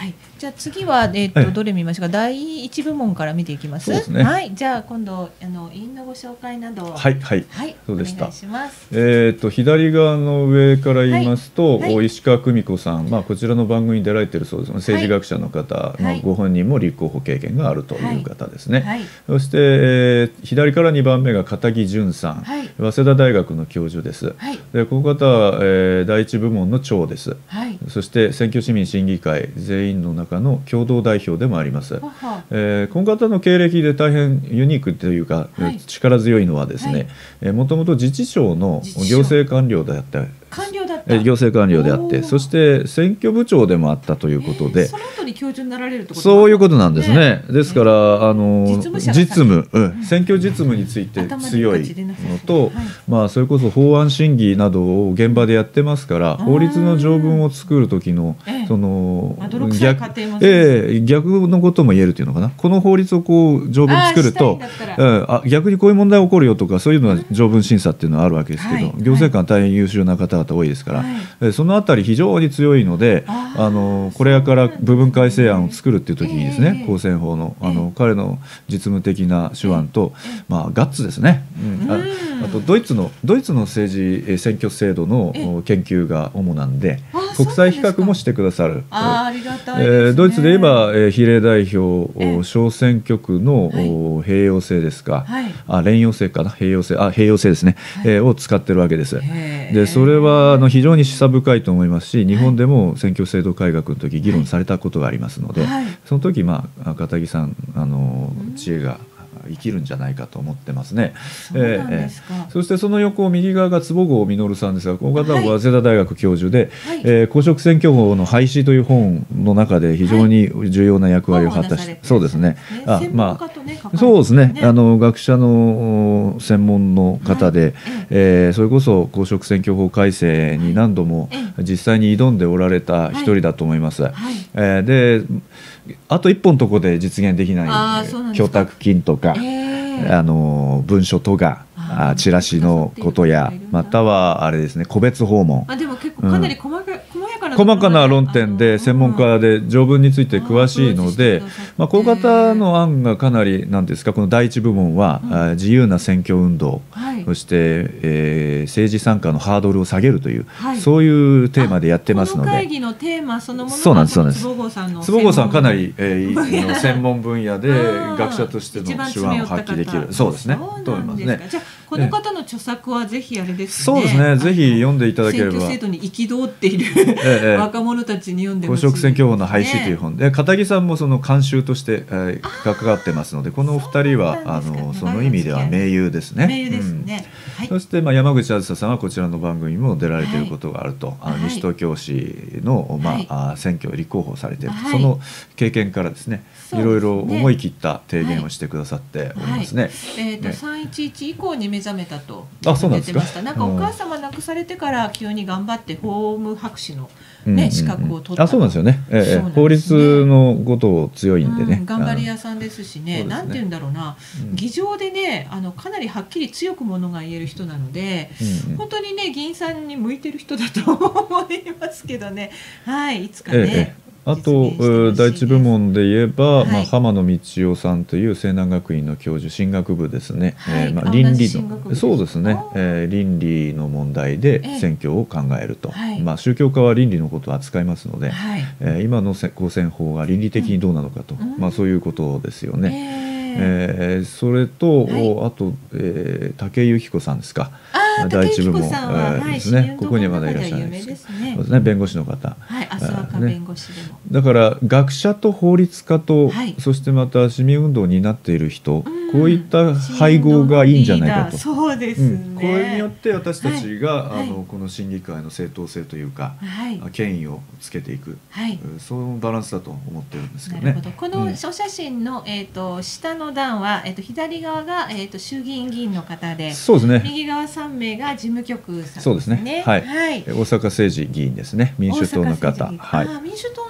じゃあ次は、えーと、どれ見ましょうか。だいいち部門から見ていきます。 そうですね。 はい、じゃあ今度あの委員のご紹介など。 はいはい、 はい、 そうでした。 お願いします。 えっと左側の上から言いますと、 はいはい、 石川久美子さん、まあこちらの番組に出られているそうです。政治学者の方のご本人も立候補経験があるという方ですね。はいはい、そして、えー、左からにばんめが片木淳さん、はい、早稲田大学の教授です。はい、でこの方は、えー、だいいち部門の長です。はい、そして選挙市民審議会全員の中の共同代表でもあります。はは、えー、この方の経歴で大変ユニークというか、はい、力強いのはですね、もともと自治省の行政官僚であった官僚だった行政官僚であって、そして選挙部長でもあったということで、 その後に教授になられるってことそういうことなんですね。ですから、あの実務、うん、選挙実務について強いのと、まあそれこそ法案審議などを現場でやってますから、法律の条文を作る時のその逆、ええ、逆のことも言えるというのかな。この法律をこう条文作ると、あ、逆にこういう問題起こるよとか、そういうのは条文審査っていうのはあるわけですけど、行政官大変優秀な方々多いですから、はい、そのあたり非常に強いので、あのこれから部分改正案を作るっていう時にですね、公選法のあの彼の実務的な手腕と、まあ、ガッツですね、うん、あ, あとドイツのドイツの政治選挙制度の研究が主なんで、国際比較もしてくださる。 ありがたいですね。 ドイツで言えば、えー、比例代表小選挙区の、はい、併用制ですか、はい、あ連用制かな、併用制、あ併用制ですね、はい、えー、を使ってるわけです。でそれはあの非常に示唆深いと思いますし、日本でも選挙制度改革の時議論されたことがありますので、はい、その時、まあ、片木さんあの知恵が生きるんじゃないかと思ってますね。 そうなんですか。 えー、そしてその横右側が坪郷実さんですが、この方は早稲田大学教授で、はい、えー、公職選挙法の廃止という本の中で非常に重要な役割を果たして、はい、そうですね。あ、まあ、そうですね。あの学者の専門の方で、はい、えー、それこそ公職選挙法改正に何度も実際に挑んでおられた一人だと思います。はいはい、えー、であと一本のところで実現できない供託金とか、えー、あの文書とかあチラシのことや、またはあれですね、個別訪問。 あ、でも結構かなり細かい、うん、 細かな論点で専門家で条文について詳しいので、まあ、この方の案がかなりなんですか、このだいいち部門は、うん、自由な選挙運動、はい、そして、えー、政治参加のハードルを下げるという、はい、そういうテーマでやってますので、 この会議のテーマそのものがそうなんです、そうなんです。 坪郷さんの坪郷さんかなり、えー、専門分野で学者としての手腕を発揮できる、そうですね、と思いますね。 じゃあこの方の著作はぜひあれですね、 そうですね、ぜひ読んでいただければ。 選挙制度に憤っている、ええ、若者たちに読んでほしいですね。 公職選挙法の廃止という本で、片木さんもその監修として、えー、関わってますので、このお二人はあのその意味では盟友ですね。 盟友ですね。 うん、はい、そして、まあ、山口あずささんはこちらの番組にも出られていることがあると、はい、あの西東京市の、まあ、はい、選挙を立候補されている、はい、その経験からですね、いろいろ思い切った提言をしてくださっておりますね。はいはい、 えーとね、さんいちいち以降に目覚めたとあ、そうなんですか。 なんかお母様亡くされてから急に頑張って法務博士の、ね、うん、資格を取った。 あ、そうなんですよね。えー、法律のことを強いんでね、 うん、頑張り屋さんですしね、なんて言うんだろうな、うん、議場でね、あのかなりはっきり強くものが言える人なので、うんうん、本当にね議員さんに向いてる人だと思いますけどね。はい、いつかね。えーあと第一部門で言えば、はい、まあ、浜野道夫さんという西南学院の教授、進学部ですね、はい、えーまあ、倫理のそうですね、えー、倫理の問題で選挙を考えると、えーまあ、宗教家は倫理のことを扱いますので、はい、えー、今の公選法が倫理的にどうなのかと、うん、まあ、そういうことですよね。えーえー、それと、はい、あと、えー、武井由紀子さんですか。第一部門ですね。ここにはまだいらっしゃるんですけど、そうですね、弁護士の方。 はい、浅若弁護士でも。 だから学者と法律家と、はい、そしてまた市民運動になっている人、こういった配合がいいんじゃないかと。 そうですね、うん、 これによって私たちが、はい、あのこの審議会の正当性というか、はい、権威をつけていく、はい、そういうバランスだと思ってるんですけどね。 なるほど。このお写真の、えー、と下の段は、えー、と左側が、えー、と衆議院議員の方で、 そうですね、 右側さん名が事務局さんですね。 そうですね、はい、はい、大阪政治議員ですね、民主党の方。 はい、あ、民主党の方って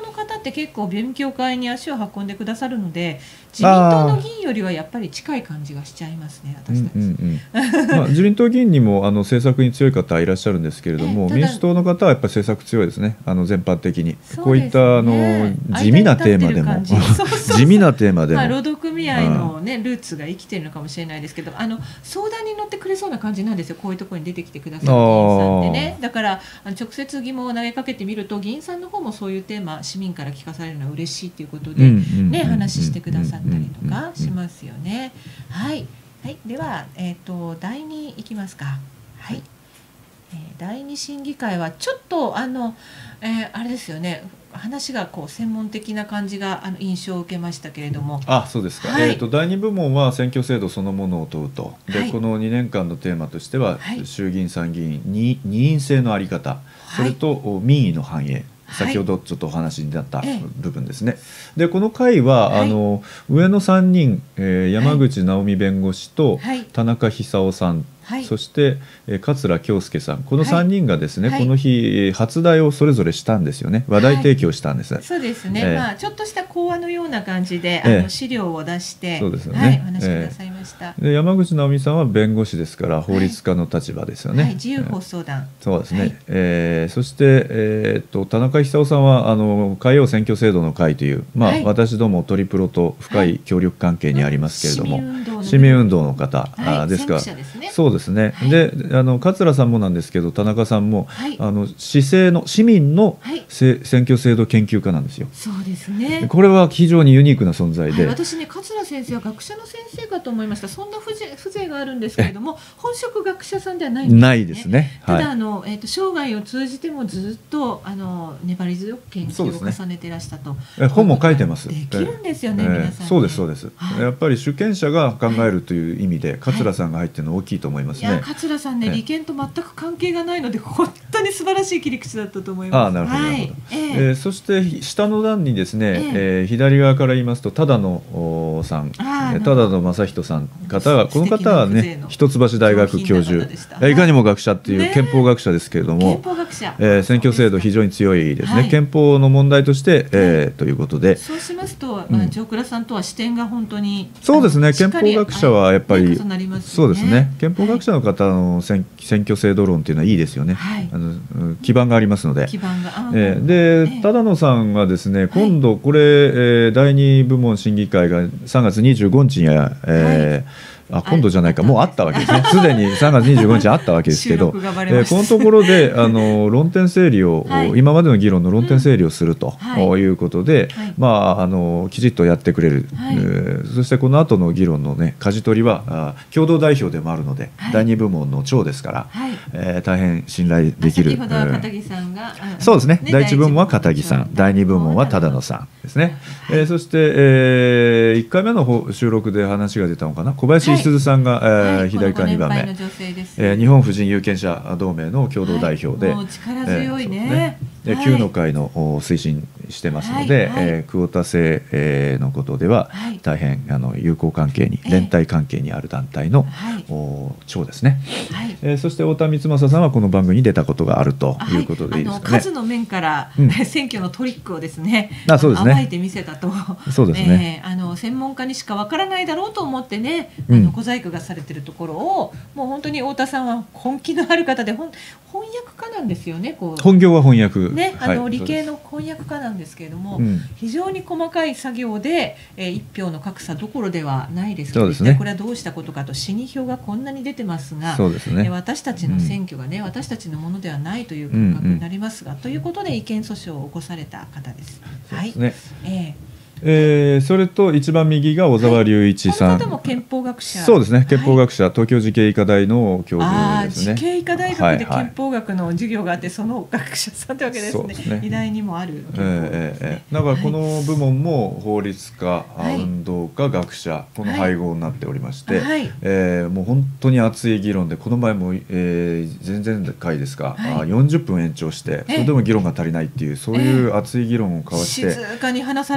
って結構勉強会に足を運んでくださるので、自民党の議員よりはやっぱり近い感じがしちゃいますね、私たち。うんうんうんまあ、自民党議員にもあの政策に強い方いらっしゃるんですけれども、民主党の方はやっぱり政策強いですね、あの全般的に。こういったあの地味なテーマでも地味なテーマでも、 まあ、労働組合の、ね、ルーツが生きているのかもしれないですけど、あの相談に乗ってくれそうな感じなんですよ、こういうところに出てきてくださる議員さんでね。だからあの直接疑問を投げかけてみると、議員さんの方もそういうテーマ市民から聞かされるのは嬉しいということで、ね、話してくださったりとかしますよね。はい、はい、では、えーと、だいにいきますか。はい、えー、だいに審議会はちょっとあの、えー、あれですよね、話がこう専門的な感じがあの印象を受けましたけれども。 あ、そうですか。はい、えーとだいに部門は選挙制度そのものを問うと。で、はい、このにねんかんのテーマとしては、はい、衆議院参議院に二院制の在り方、はい、それと民意の反映、先ほどちょっとお話になった部分ですね。はい、でこの会は、はい、あの上のさんにん、えー、山口直美弁護士と田中久夫さん、はい、そして、えー、桂京介さん、このさんにんがですね、はい、この日初題をそれぞれしたんですよね。話題提供したんです。はい、 そうですね、えーまあ、ちょっとした講話のような感じで、えー、あの資料を出して、そうですよね、はい、お話しくださいました。 えー、で山口直美さんは弁護士ですから法律家の立場ですよね。 はいはい、自由法相談、 えー、そうですね、はい、えー、そして、えー、っと田中久夫さんはあの海洋選挙制度の会という、まあはい、私どもトリプロと深い協力関係にありますけれども、はい、市民運動の方、はい、ですが、ですね、そうですね、はい、であの桂さんもなんですけど、田中さんも、はい、あの市政の市民の、はい、選挙制度研究家なんですよ。 そうですね、 これは非常にユニークな存在で、はい、 私ね、桂先生は学者の先生かと思いました。そんな風情があるんですけれども、本職学者さんではないんですね。 ないですね、 はい、ただあの、えー、と生涯を通じてもずっとあの粘り強く研究を重ねていらしたと、 ね、本も書いてます。 できるんですよね、えー、皆さん、ね、 そうですそうです、はい、やっぱり主権者が考えるという意味で、はい、桂さんが入っているの大きいと思いますね。いや、 桂さんね、利権と全く関係がないので本当に素晴らしい切り口だったと思います。 あ、なるほど、はい、えーえー、そして下の段にですね、えーえー、左側から言いますと忠野さん、忠野正人さん方が、この方はね、一橋大学教授、いかにも学者っていう憲法学者ですけれども、えー、選挙制度非常に強いですね、はい、憲法の問題として、えー、ということで、 そうしますと、まあ、上倉さんとは視点が本当に、 そうですね、憲法学者はやっぱり、そうですね、憲法学者の方の選挙制度論っていうのはいいですよね、はい、あの基盤がありますので。基盤が、えー、で、えー、忠野さんはですね、今度これ、えー、だいに部門審議会がさんがつにじゅうごにちには、えーはいあ今度じゃないか、もうあったわけですね、すでにさんがつにじゅうごにちあったわけですけど、えー、このところであの論点整理を、はい、今までの議論の論点整理をすると、うん、いうことで、はい、まあ、あのきちっとやってくれる、はい、えー、そしてこの後の議論の、ね、舵取りはあ共同代表でもあるので、はい、だいに部門の長ですから、はい、えー、大変信頼できる。 先ほどは片木さんが、 うん、そうですね、ね、だいいち部門は片木さん、だいに部門は忠野さんですね、はい、えー、そして、えー、いっかいめの方収録で話が出たのかな、小林いすずさんが、はい、えーはい、左からにばんめ、えー、日本婦人有権者同盟の共同代表で、 はい、もう力強いね、 えー、ね、はい、きゅうの会の推進してますので、はいはい、えー、クオータ制、えー、のことでは、はい、大変あの友好関係に、えー、連帯関係にある団体の、はい、長ですね、はい、えー、そして太田光正さんはこの番組に出たことがあるということでいいですかね。 はい、あの数の面から、うん、選挙のトリックをですね、 あ、そうですね、 暴いてみせたと、 そうですね、 えー、あの専門家にしかわからないだろうと思ってね、あの小細工がされてるところを、もう本当に太田さんは本気のある方で、翻訳家なんですよね。こう本業は翻訳、 ね、あの、はい、理系の翻訳家なんですけれども、うん、非常に細かい作業で、えー、一票の格差どころではないですけど、ね、これはどうしたことかと、死に票がこんなに出てますが、そうですね、えー、私たちの選挙がね、うん、私たちのものではないという感覚になりますが、うんうん、ということで違憲訴訟を起こされた方です。 そうですね、はい、えーえー、それと一番右が小沢隆一さん、はい、 この方も憲法学者、 そうですね、憲法学者、はい、東京慈恵医科大の教授ですね。 慈恵医科大学で憲法学の授業があって、はいはい、その学者さんというわけですね。ですね、偉大にもある、 えーえー、だからこの部門も法律家、はい、運動家、学者、この配合になっておりまして、はい、えー、もう本当に熱い議論で、この前も、えー、前々回ですか、はい、よんじゅっぷん延長して、それでも議論が足りないっていう、そういう熱い議論を交わして、 静かに話されるんです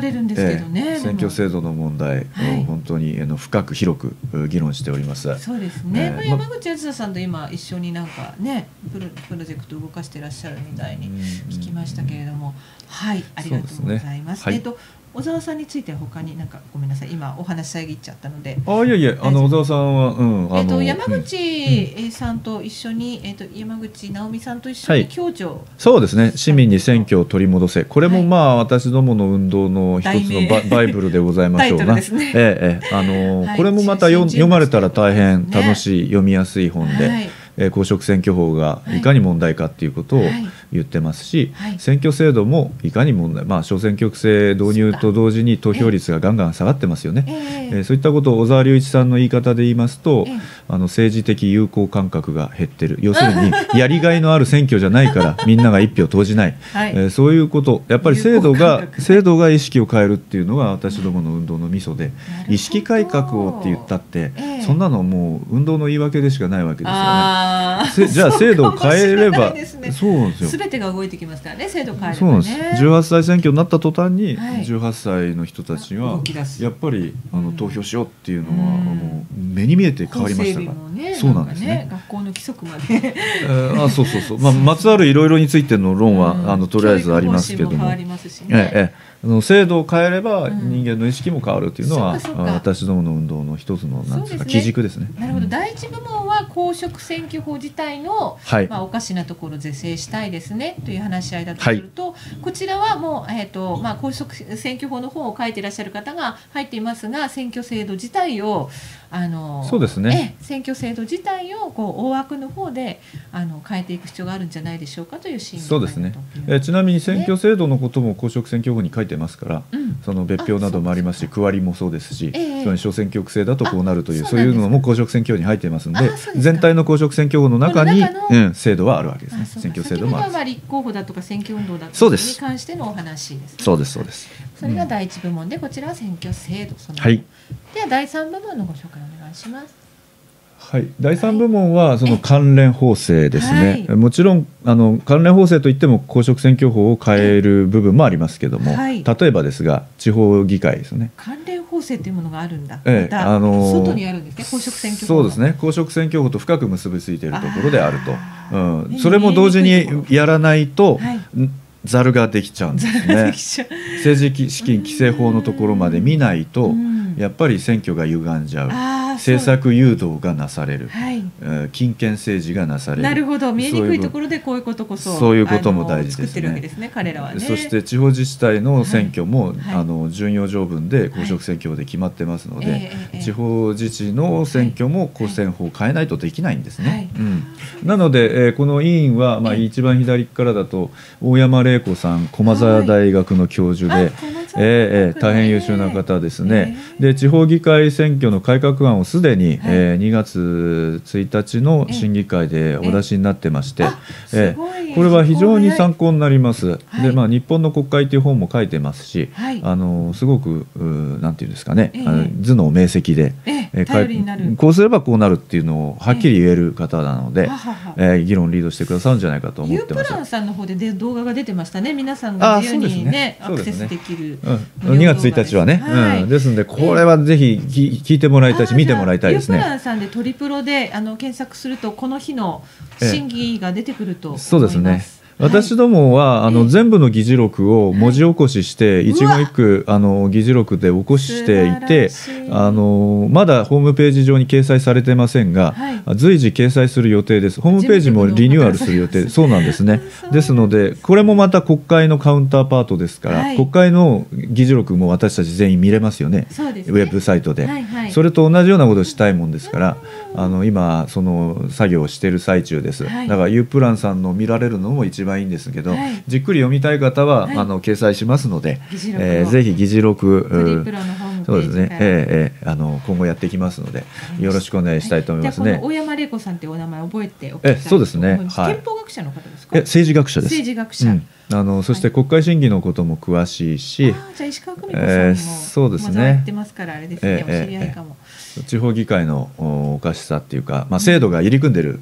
けどね、 えー、選挙制度の問題を本当に、はい、の深く広く議論しております。 そうですね、えー、山口敦さんと今一緒になんかねプロ、プロジェクトを動かしていらっしゃるみたいに聞きましたけれども、はい、ありがとうございます。えっと小沢さんについては他になんかごめんなさい、今お話遮っちゃったので。 あ、いやいや、あの小沢さんは、うん、 えっと山口さんと一緒に、えっと山口直美さんと一緒に共助、はい、 そうですね、市民に選挙を取り戻せ、これもまあ、はい、私どもの運動の一つの バ, バイブルでございましょうな。ね、ええ、あの、はい、これもまた読まれたら大変楽しい、ね、読みやすい本で。はい、公職選挙法がいかに問題かということを言ってますし、はいはい、選挙制度もいかに問題、まあ、小選挙区制導入と同時に投票率がガンガン下がってますよね。えー、そういったことを小沢隆一さんの言い方で言いますと、えー、あの政治的有効感覚が減ってる、要するにやりがいのある選挙じゃないからみんなが一票投じない、はい、えー、そういうこと、やっぱり制度が制度が意識を変えるっていうのが私どもの運動のミソで、意識改革をって言ったって、えー、そんなのもう運動の言い訳でしかないわけですよね。じゃあ制度を変えれば、そうなんですよ。 全てが動いてきますからね、制度を変えればね。 そうなんです。じゅうはっさい選挙になった途端に、はい、じゅうはっさいの人たちはやっぱりあの投票しようっていうのは、うん、もう目に見えて変わりましたから。 ね、 そうなんですね。 ね、学校の規則までえー、あ、そうそうそう。まあまつわるいろいろについての論は、うん、あのとりあえずありますけども、もね、ええ、あの制度を変えれば人間の意識も変わるというのは、うん、そうかそうか、私どもの運動の一つのなんですか、基軸ですね。 なるほど。第一部門は公職選挙法自体の、はい、まあ、おかしなところを是正したいですねという話し合いだとすると、はい、こちらはもう、えーとまあ、公職選挙法の本を書いていらっしゃる方が入っていますが、選挙制度自体をあのそうですね、 え選挙制度自体をこう大枠の方であの変えていく必要があるんじゃないでしょうかという審議そうですね。えちなみに選挙制度のことも公職選挙法に書いてますから、うん、その別表などもありますし、区割りもそうですし、えー、小選挙区制だとこうなるという、そういうのも公職選挙法に入っていますので、全体の公職選挙法の中に、うん、制度はあるわけですね。選挙制度もある。 先ほどは立候補だとか選挙運動だとかに関してのお話です、ね。 そうですそうです。 それが第一部門で、こちらは選挙制度その、 はい、 ではだいさん部門のご紹介お願いします。 はい、だいさん部門はその関連法制ですね。はい、もちろんあの関連法制といっても公職選挙法を変える部分もありますけども、はい、例えばですが地方議会ですね。 関連法制というものがあるんだ。 ええ、あの外にあるんですね。公職選挙法。 そうですね。公職選挙法と深く結びついているところであると。うん、それも同時にやらないと、はい、ざるができちゃうんですね。政治資金規正法のところまで見ないと、やっぱり選挙が歪んじゃう。政策誘導がなされる、はい、金権政治がなされる。 なるほど、見えにくいところでこういうことこそそういうことも大事ですね。 作ってるわけですね、彼らはね。 そして地方自治体の選挙も、はい、あの準用条文で公職選挙法で決まってますので、はいえー、地方自治の選挙も公選法を変えないとできないんですね。はいうん、なので、えー、この委員は、まあ、一番左からだと大山玲子さん、駒澤大学の教授で、はいえーえー、大変優秀な方ですね。えー、で地方議会選挙の改革案をすでに、はいえー、にがつついたちの審議会でお出しになってまして、えー、これは非常に参考になります。はい、でまあ、日本の国会という本も書いてますし、はい、あのすごくなんていうんですかね、えー、あの頭脳明晰で、えー、頼りになるこうすればこうなるっていうのをはっきり言える方なので、えーはははえー、議論リードしてくださるんじゃないかと思ってます。ユープランさんの方で動画が出てましたね。皆さんが自由に、ねね、アクセスできる、 うん、にがつついたちはね、はいうん、ですのでこれはぜひ聞いてもらいたいし見てもらいたいですね。 ユープランさんでトリプロであの検索するとこの日の審議が出てくると思います。 そうですね。私どもはあの全部の議事録を文字起こしして一語一句あの議事録で起こしていて、あのまだホームページ上に掲載されてませんが、随時掲載する予定です。ホームページもリニューアルする予定。そうなんですね。ですのでこれもまた国会のカウンターパートですから、国会の議事録も私たち全員見れますよね。ウェブサイトで。それと同じようなことをしたいもんですから、あの今その作業をしている最中です。だからユープランさんの見られるのも一番いいんですけど、はい、じっくり読みたい方は、はい、あの掲載しますので、えー、ぜひ議事録そうですね、えーえー、あの今後やっていきますのでよろしくお願いしたいと思いますね。 はい、じゃあこの大山玲子さんというお名前覚えておきたいと思います。 そうですね、 はい、憲法学者の方ですか。 え政治学者です。 政治学者、うんあのそして国会審議のことも詳しいし、 あじゃあ石川久美子さんも、えー、そうですね、やってますからあれですね、えー、お知り合いかも。 地方議会のおかしさっていうか、まあ、制度が入り組んでる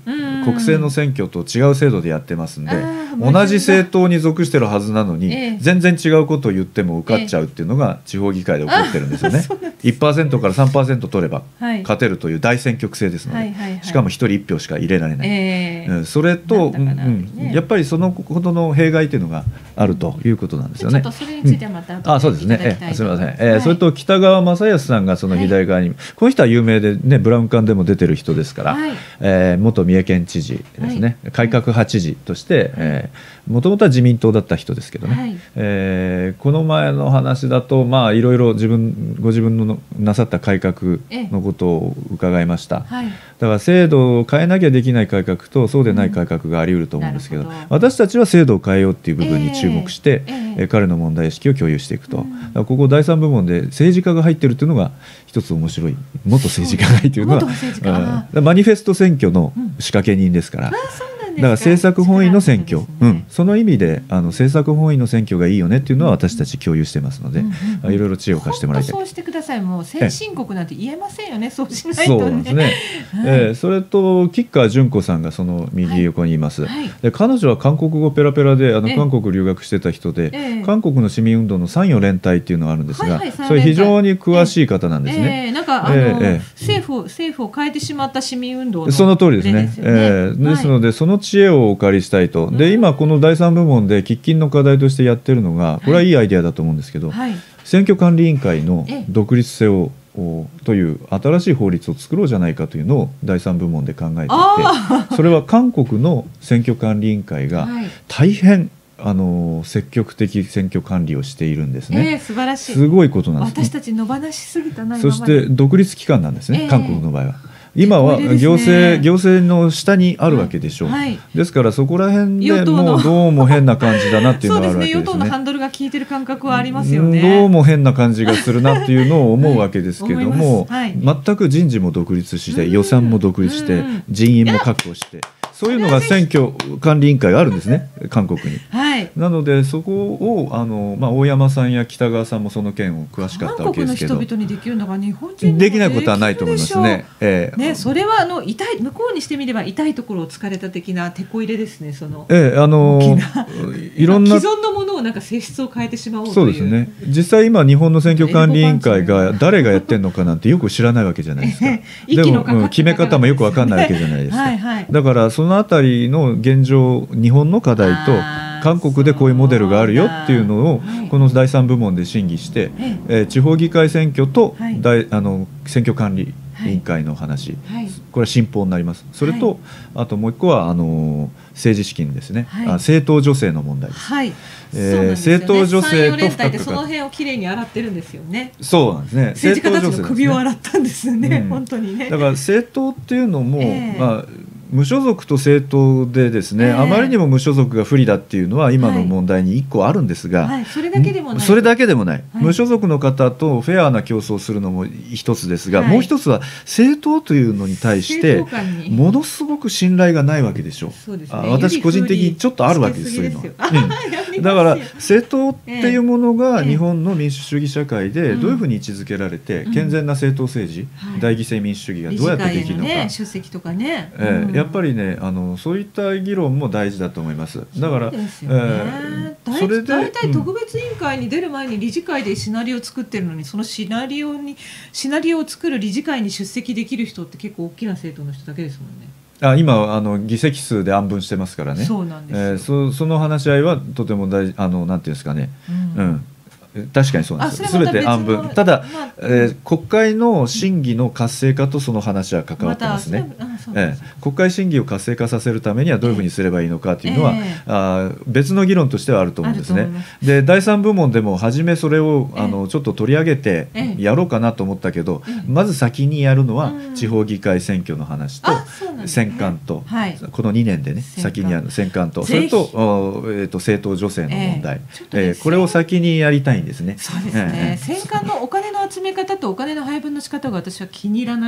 国政の選挙と違う制度でやってますんで、同じ政党に属してるはずなのに、えー、全然違うことを言っても受かっちゃうっていうのが地方議会で起こってるんですよね。いちパーセント から さんパーセント 取れば勝てるという大選挙区制ですので、はいはいはい、しかもひとりいち票しか入れられない、えーうん、それと、うん、やっぱりそのことの弊害というのがあるということなんですよね。 ちょっとそれについてはまた、うん、 あそうですね、えすみません、えーはい、それと北川正康さんがその左側に、はい、この人は有名で、ね、ブラウン管でも出てる人ですから、はい、えー、元三重県知事ですね、はい、改革派知事として、えー、もともとは自民党だった人ですけどね、はい、えー、この前の話だと、まあ、いろいろ自分ご自分のなさった改革のことを伺いました、はい、だから制度を変えなきゃできない改革とそうでない改革があり得ると思うんですけど、うん、ど私たちは制度を変えようっていう部分に注目して、えーえー、彼の問題意識を共有していくと、うん、だからここだいさん部門で政治家が入ってるっていうのが一つ面白い、元政治家が入っているのは、うん、マニフェスト選挙の仕掛け人ですから、うん、だから政策本位の選挙、ね、うん、その意味であの政策本位の選挙がいいよねっていうのは私たち共有してますので、うんうん、いろいろ知恵を貸してもらいたい。 そうしてください。もう先進国なんて言えませんよね、そうしないとね。そうなんですね、はい、 えー、それと吉川淳子さんがその右横にいます、はいはい、で彼女は韓国語ペラペラであの韓国留学してた人で、えー、韓国の市民運動の三四連隊っていうのがあるんですが、はいはい、それ非常に詳しい方なんですね、 えー、なんかあの、えーえー、政府を政府を変えてしまった市民運動のその通りですね。えー、ですので、はい、その知恵をお借りしたいと。で今このだいさん部門で喫緊の課題としてやってるのがこれはいいアイデアだと思うんですけど、はい、選挙管理委員会の独立性をという新しい法律を作ろうじゃないかというのをだいさん部門で考えていて、それは韓国の選挙管理委員会が大変あの積極的選挙管理をしているんですね、 えー、素晴らしい、 すごいことなんです、ね、 私たち野放しすぎたな。 そして独立機関なんですね、えー、韓国の場合は今は行政、行政の下にあるわけでしょう、はい、ですからそこら辺でもうどうも変な感じだなっていうのがあるわけですね。 そうですね、与党のハンドルが効いてる感覚はありますよね。 どうも変な感じがするなっていうのを思うわけですけども、はいはい、全く人事も独立して予算も独立して人員も確保してそういうのが選挙管理委員会があるんですね韓国に、はい、なのでそこをあの、まあ、大山さんや北川さんもその件を詳しかったわけですけど、 韓国の人々にできるのが日本人にできないことはないと思いますね。えー、 ね、それはあの痛い向こうにしてみれば痛いところを突かれた的なテこ入れですね。その、 えー、あのいろんな既存のものをなんか性質を変えてしまおうという。 そうですね。実際今日本の選挙管理委員会が誰がやってるのかなんてよく知らないわけじゃないですか。でも、うん、決め方もよく分かんないわけじゃないですか。はいはい、だからそのあたりの現状、日本の課題と韓国でこういうモデルがあるよっていうのをこのだいさん部門で審議して、えー、地方議会選挙と大あの選挙管理委員会の話、はい、これは新法になります。それと、はい、あともう一個はあの政治資金ですね、はい、あ政党助成の問題です、はい、えー、政党助成と深くその辺をきれいに洗ってるんですよね。 そうなんですね。 政治家たちの首を洗ったんですね、うん、本当にね。 だから政党っていうのも、えーまあ無所属と政党でですね、えー、あまりにも無所属が不利だっていうのは今の問題にいっこあるんですが、はいはい、 それだけでもない、 それだけでもない、はい、無所属の方とフェアな競争をするのも一つですが、はい、もう一つは政党というのに対してものすごく信頼がないわけでしょう。そうですね、あ私個人的にちょっとあるわけです、そういうのは、うん、だから政党っていうものが日本の民主主義社会でどういうふうに位置づけられて、うん、健全な政党政治、うん、大議政民主主義がどうやってできるのか、 ね、出席とかね、 えーうんやっぱりね、あのそういった議論も大事だと思います。だから、 そうですよね、えー、それで大体特別委員会に出る前に理事会でシナリオを作ってるのに、そのシナリオにシナリオを作る理事会に出席できる人って結構大きな政党の人だけですもんね。 あ今あの議席数で安分してますからね。 そうなんですよ、 えー、そ, その話し合いはとても大事、あのなんていうんですかね、うん、うん確かにそうなんです。すべて安分。ただ、まあえー、国会の審議の活性化とその話は関わってますね。まえー、国会審議を活性化させるためにはどういうふうにすればいいのかというのは、えー、あ別の議論としてはあると思うんですね。でだいさん部門でも初めそれをあのちょっと取り上げてやろうかなと思ったけど、まず先にやるのは地方議会選挙の話と選管と、はい、このにねんでね先にやる選管とそれと、えー、と政党助成の問題、えーえー、これを先にやりたいんですね。 そうですね、えー、選管のお金の集め方とお金の配分の仕方が私は気に入らない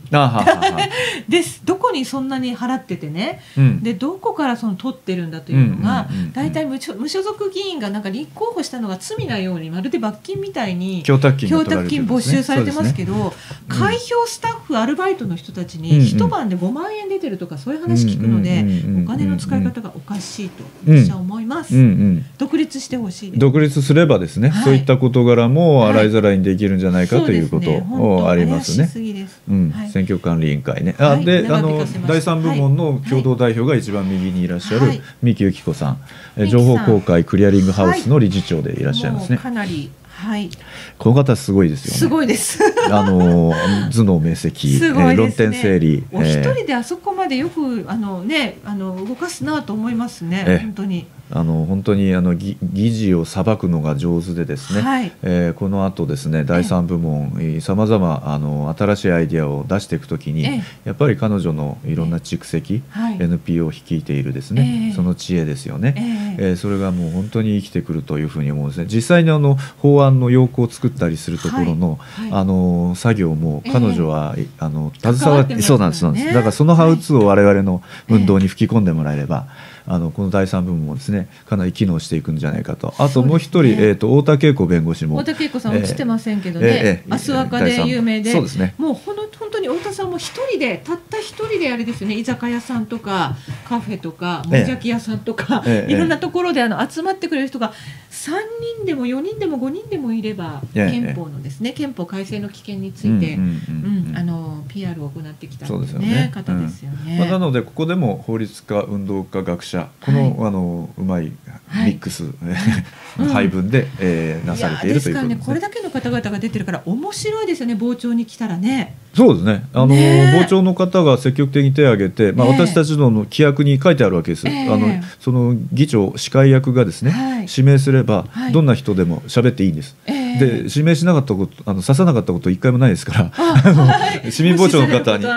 あはははですどこにそんなに払っててね、 うん、 でどこからその取ってるんだというのが大体 無, 無所属議員がなんか立候補したのが罪なようにまるで罰金みたいに供託金が取られて供託金没収されてますけど、ね、開票スタッフ、アルバイトの人たちに一晩でごまんえん出てるとかそういう話聞くので、お金の使い方がおかしいと私は思います、うんうん、独立してほしいです。 独立すればですね、はい、そういった事柄も洗いざらいにできるんじゃないか、はい、ということをありますね。うん、はい、選挙管理委員会ね。あ、はい、で、あのだいさん部門の共同代表が一番右にいらっしゃる、はい、三木由紀子さん、はい、情報公開クリアリングハウスの理事長でいらっしゃいますね。 はい、かなり、はい、 この方すごいですよね。 すごいです。 あの頭脳明晰、すごいですね、論点整理、 お一人であそこまでよくあのねあの動かすなと思いますね。え本当に。 あの本当にあの議事を裁くのが上手でですね、はい、えー、この後ですねだいさん部門さまざまあの新しいアイディアを出していくときにやっぱり彼女のいろんな蓄積、はい、エヌピーオー を率いているですね、えー、その知恵ですよね、えーえー、それがもう本当に生きてくるというふうに思うんですね。実際にあの法案の要項を作ったりするところの、はいはい、あの作業も彼女は、えー、あの携わって、ね、そうなんです、そうなんです。だからそのハウツーを我々の運動に吹き込んでもらえれば、えー、あのこのだいさん部門もですねかなり機能していくんじゃないかと。あともう一人、ね、えー、と太田恵子弁護士も、 太田恵子さん映ってませんけどね、えーえー、アスワカで有名で、 そうですね、 もうほん本当に太田さんも一人でたった一人であれですよね、居酒屋さんとかカフェとかもみじゃき屋さんとか、えー、いろんなところであの集まってくれる人がさんにんでもよにんでもごにんでもいれば、えー、憲法のですね、憲法改正の危険について ピーアール を行ってきた、ね、そうですよね、方ですよね、 うん、まあ、なのでここでも法律家、運動家、学者、この、はい、あのうまいミックス、はい、配分で、えー、なされているということですね。ですからね、 これだけの方々が出てるから面白いですよね、傍聴に来たらね。 そうですね、あの傍聴の方が積極的に手を挙げて、まあ、私たちの規約に書いてあるわけです、えー、あのその議長、司会役がですね、はい、指名すれば、はい、どんな人でも喋っていいんです、えー、で指名しなかったこと、あの刺さなかったこと一回もないですから市民傍聴の方に、うん、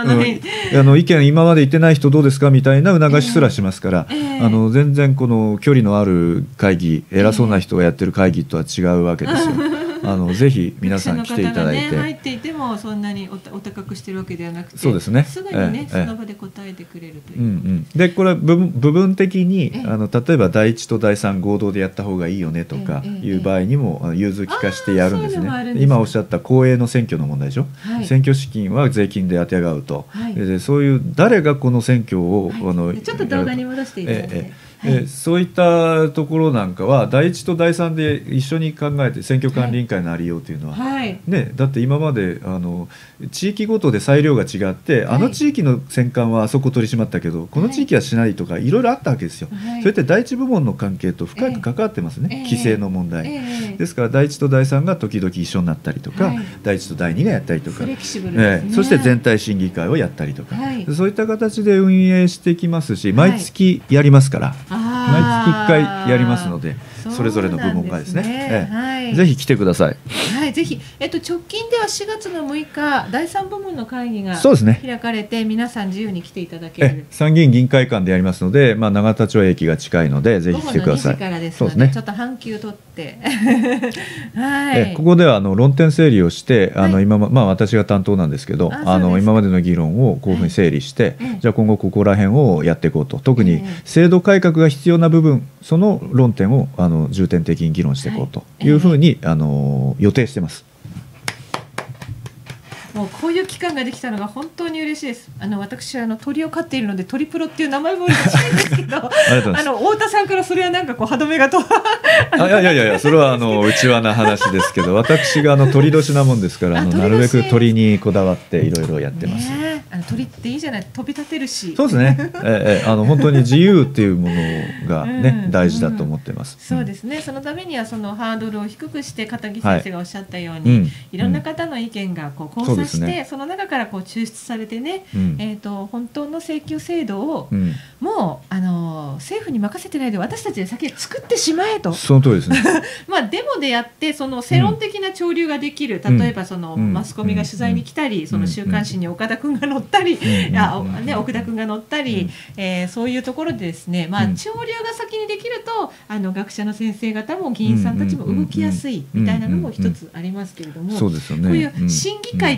あの意見今まで言ってない人どうですかみたいな促しすらしますから、えー、あの全然この距離のある会議、偉そうな人がやってる会議とは違うわけですよ。あのぜひ皆さん来ていただいて、 ね、入っていてもそんなに お, お高くしてるわけではなくて、 そうですね、 すぐにね、ええ、その場で答えてくれるという、うんうん、 でこれは 部, 部分的にあの例えばだいいちとだいさん合同でやった方がいいよねとかいう場合にも、ええ、融通きかしてやるんですね。です今おっしゃった公営の選挙の問題でしょ、はい、選挙資金は税金であてがうと、はい、でそういう誰がこの選挙を、はい、あのちょっと動画に戻していただいて、ええはい、そういったところなんかはだいいちとだいさんで一緒に考えて選挙管理委員会のありようというのは、はいね、だって今まであの地域ごとで裁量が違って、はい、あの地域の選管はあそこ取り締まったけどこの地域はしないとか、はい、いろいろあったわけですよ、はい、それって第一部門の関係と深く関わってますね、えー、規制の問題、えー、ですからだいいちとだいさんが時々一緒になったりとか、はい、だいいちとだいにがやったりとか、 フレキシブルですね、 えー、そして全体審議会をやったりとか、はい、そういった形で運営してきますし、毎月やりますから、はい、毎月いっかいやりますので、それぞれの部門がですね、ええ、はい、ぜひ来てください。 はい、ぜひ、えっと、直近ではしがつのむいかだいさん部門の会議が開かれて、ね、皆さん自由に来ていただける、 え参議院議員会館でやりますので、まあ、永田町駅が近いのでぜひ来てください。 午後のにじからですので、そうですね、ちょっと半休取ってはい、 えここではあの論点整理をしてあの、はい、今まあ、私が担当なんですけど、あの今までの議論をこういうふうに整理して、はい、じゃあ今後ここら辺をやっていこうと、特に制度改革が必要な部分、その論点をあの重点的に議論していこうというふうに、はい、あの予定してます。 もうこういう期間ができたのが本当に嬉しいです。あの私はあの鳥を飼っているので鳥プロっていう名前も嬉しいんですけどあの太田さんからそれはなんかこう歯止めがとあいやいやいやそれはあの内輪な話ですけど、私があの鳥年なもんですから、あのなるべく鳥にこだわっていろいろやってます、 ね、あの鳥っていいじゃない、飛び立てるし。 そうですね、ええ、あの本当に自由っていうものがね、うん、大事だと思ってます、 うん、そうですね。そのためにはそのハードルを低くして、片木先生がおっしゃったように、はい、うん、いろんな方の意見がこう交差して、ね、その中からこう抽出されてね、うん、えーと、本当の請求制度を、うん、もうあの政府に任せてないで私たちで先作ってしまえと。 その通りですねまあデモでやってその世論的な潮流ができる、うん、例えばその、うん、マスコミが取材に来たり、うん、その週刊誌に岡田君が載ったり、うん、あね、奥田君が載ったり、うん、えー、そういうところでですね、まあ、潮流が先にできるとあの学者の先生方も議員さんたちも動きやすいみたいなのも一つありますけれども、 そうですよね、 こういう審議会っていう形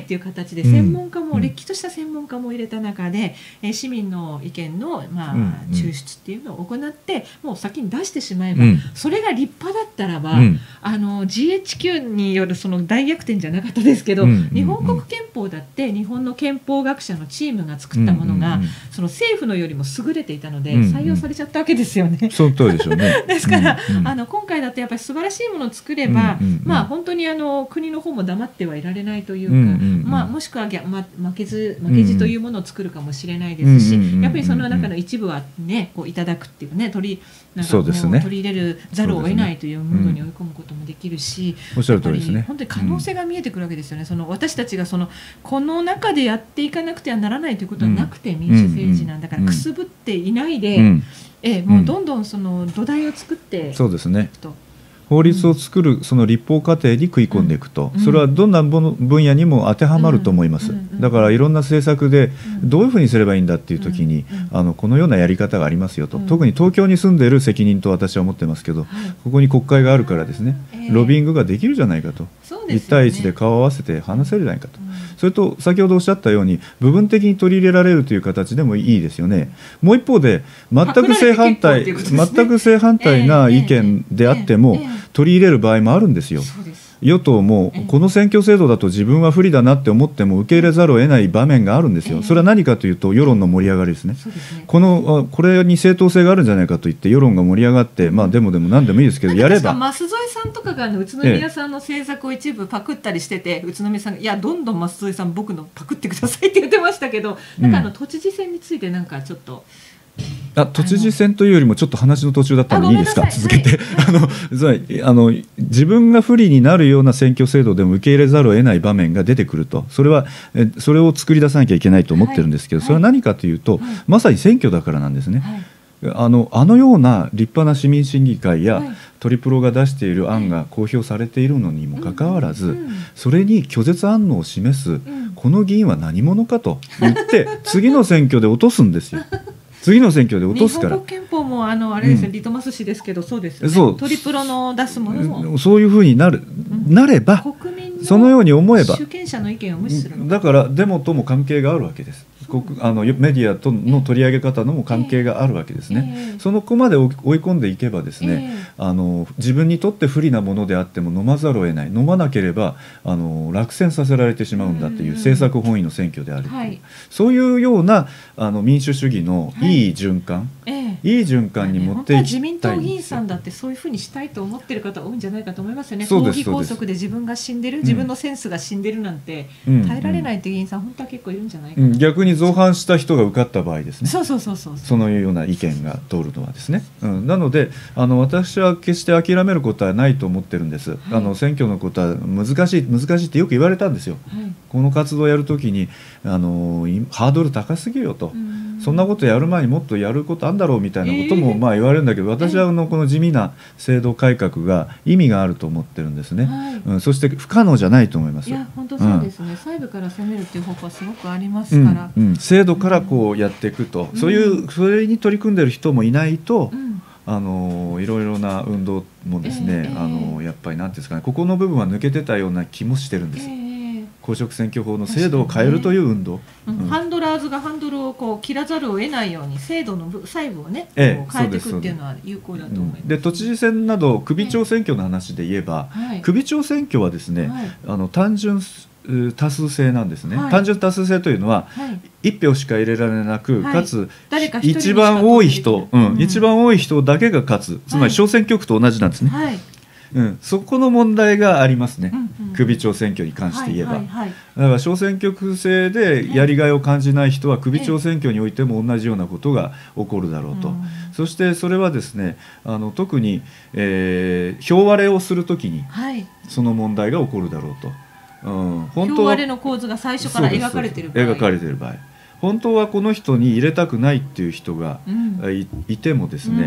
形で専門家も、うん、れっきとした専門家も入れた中で、えー、市民の意見の、まあうん、抽出っていうのを行ってもう先に出してしまえば、うん、それが立派だったらば、うん、あの ジーエイチキュー によるその大逆転じゃなかったですけど、うん、日本国憲法だって日本の憲法学者のチームが作ったものが、うん、その政府のよりも優れていたので、うん、採用されちゃったわけですよね。 その通りでしょうね。 ですから、うん、あの今回だってやっぱり素晴らしいものを作れば、うんうんうん、まあ本当にあの国の方も黙ってはいられないというか、うんうんうん、まあ、もしくは、ま、負けず負けじというものを作るかもしれないですし、うんうんうんうん、やっぱりその中の一部はねこういただくっていうね取りなんかもう取り入れるざるを得ないというムードに追い込むこともできるし、 おっしゃる通りですね。 本当に可能性が見えてくるわけですよね。うん、その私たちがそのこの中でやっていかなくてはならないということはなくて、うん、民主政治なんだから、うん、くすぶっていないで、うん、えもうどんどんその土台を作っていくと。 そうですね。法律を作るその立法過程に食い込んでいくと、うん、それはどんな分野にも当てはまると思います、うん、だからいろんな政策でどういうふうにすればいいんだっていう時に、うん、あのこのようなやり方がありますよと、うん、特に東京に住んでいる責任と私は思ってますけど、うん、ここに国会があるからですね、えー、ロビングができるじゃないかと、ね、いち対いちで顔を合わせて話せるじゃないかと、うん、それと先ほどおっしゃったように部分的に取り入れられるという形でもいいですよね。もう一方で全く正反対、ね、全く正反対な意見であっても、えーえーえー取り入れる場合もあるんですよ。与党もこの選挙制度だと自分は不利だなって思っても受け入れざるを得ない場面があるんですよ。それは何かというと世論の盛り上がりですね。このこれに正当性があるんじゃないかと言って世論が盛り上がって、まあデモでも何でもいいですけどやれば。 舛添さんとかが宇都宮さんの政策を一部パクったりしてて、宇都宮さんがいやどんどん舛添さん僕のパクってくださいって言ってましたけど、なんかあの都知事選についてなんかちょっと。 あ都知事選というよりもちょっと話の途中だったのでいいですか、続けて、はい、あのつまりあの自分が不利になるような選挙制度でも受け入れざるを得ない場面が出てくると、それはえそれを作り出さなきゃいけないと思ってるんですけど、はい、それは何かというと、はい、まさに選挙だからなんですね。はい、あのあのような立派な市民審議会や、はい、トリプロが出している案が公表されているのにもかかわらず、うんうん、それに拒絶反応を示す、うん、この議員は何者かと言って次の選挙で落とすんですよ。次の選挙で落とすから。 日本国憲法もあのあれですね、うん、リトマス紙ですけどそうですよね。そうトリプロの出すものもそういうふうになる、うん、なれば国民のそのように思えば主権者の意見を無視するのだからデモとも関係があるわけです。あのメディアとの取り上げ方のも関係があるわけですね。えー、その子まで追い込んでいけばですね、えー、あの自分にとって不利なものであっても飲まざるを得ない、飲まなければあの落選させられてしまうんだという政策本位の選挙である、はい、そういうようなあの民主主義のいい循環、はいえー、いい循環に持っていきたいんですよ。 自民党議員さんだってそういうふうにしたいと思っている方多いんじゃないかと思いますよね。抗議拘束で自分が死んでる、自分のセンスが死んでるなんて耐えられないという議員さん、うん、本当は結構いるんじゃないかな、 うん、逆に造反した人が受かった場合ですね。 そうそうそうそうそのような意見が通るのはですね、うん、なのであの私は決して諦めることはないと思ってるんです。はい、あの選挙のことは難しい難しいってよく言われたんですよ。はい、この活動をやるときにあのハードル高すぎよと、そんなことやる前にもっとやることあるんだろうみたいなことも、えー、まあ言われるんだけど、私はあのこの地味な制度改革が意味があると思ってるんですね。はい、うん、そして不可能じゃないと思います。 いや本当そうですね、うん、細部から攻めるっていう方法はすごくありますから、 うんうん、制度からこうやっていくと、うん、そういうそれに取り組んでる人もいないと、うん、あのいろいろな運動もですね、えー、あのやっぱりなんていうんですかね、ここの部分は抜けてたような気もしてるんです。えー公職選挙法の制度を変えるという運動、ねうんうん、ハンドラーズがハンドルをこう切らざるを得ないように制度の細部をね、ええ、こう変えていくっていうのは有効だと思います。 で都知事選など首長選挙の話で言えば、はい、首長選挙はですね、はい、あの単純多数制なんですね。はい、単純多数制というのは、はい、いち票しか入れられなく、はい、かつ一番多い人、うんうん、一番多い人だけが勝つ、つまり小選挙区と同じなんですね。はいうん、そこの問題がありますね、うんうん、首長選挙に関して言えば、はいはいはい、だから小選挙区制でやりがいを感じない人は首長選挙においても同じようなことが起こるだろうと、うん、そしてそれはですねあの特に、えー、票割れをするときにその問題が起こるだろうと、うん、 本当は票割れの構図が最初から描かれている場合描かれている場合本当はこの人に入れたくないっていう人がいてもですね、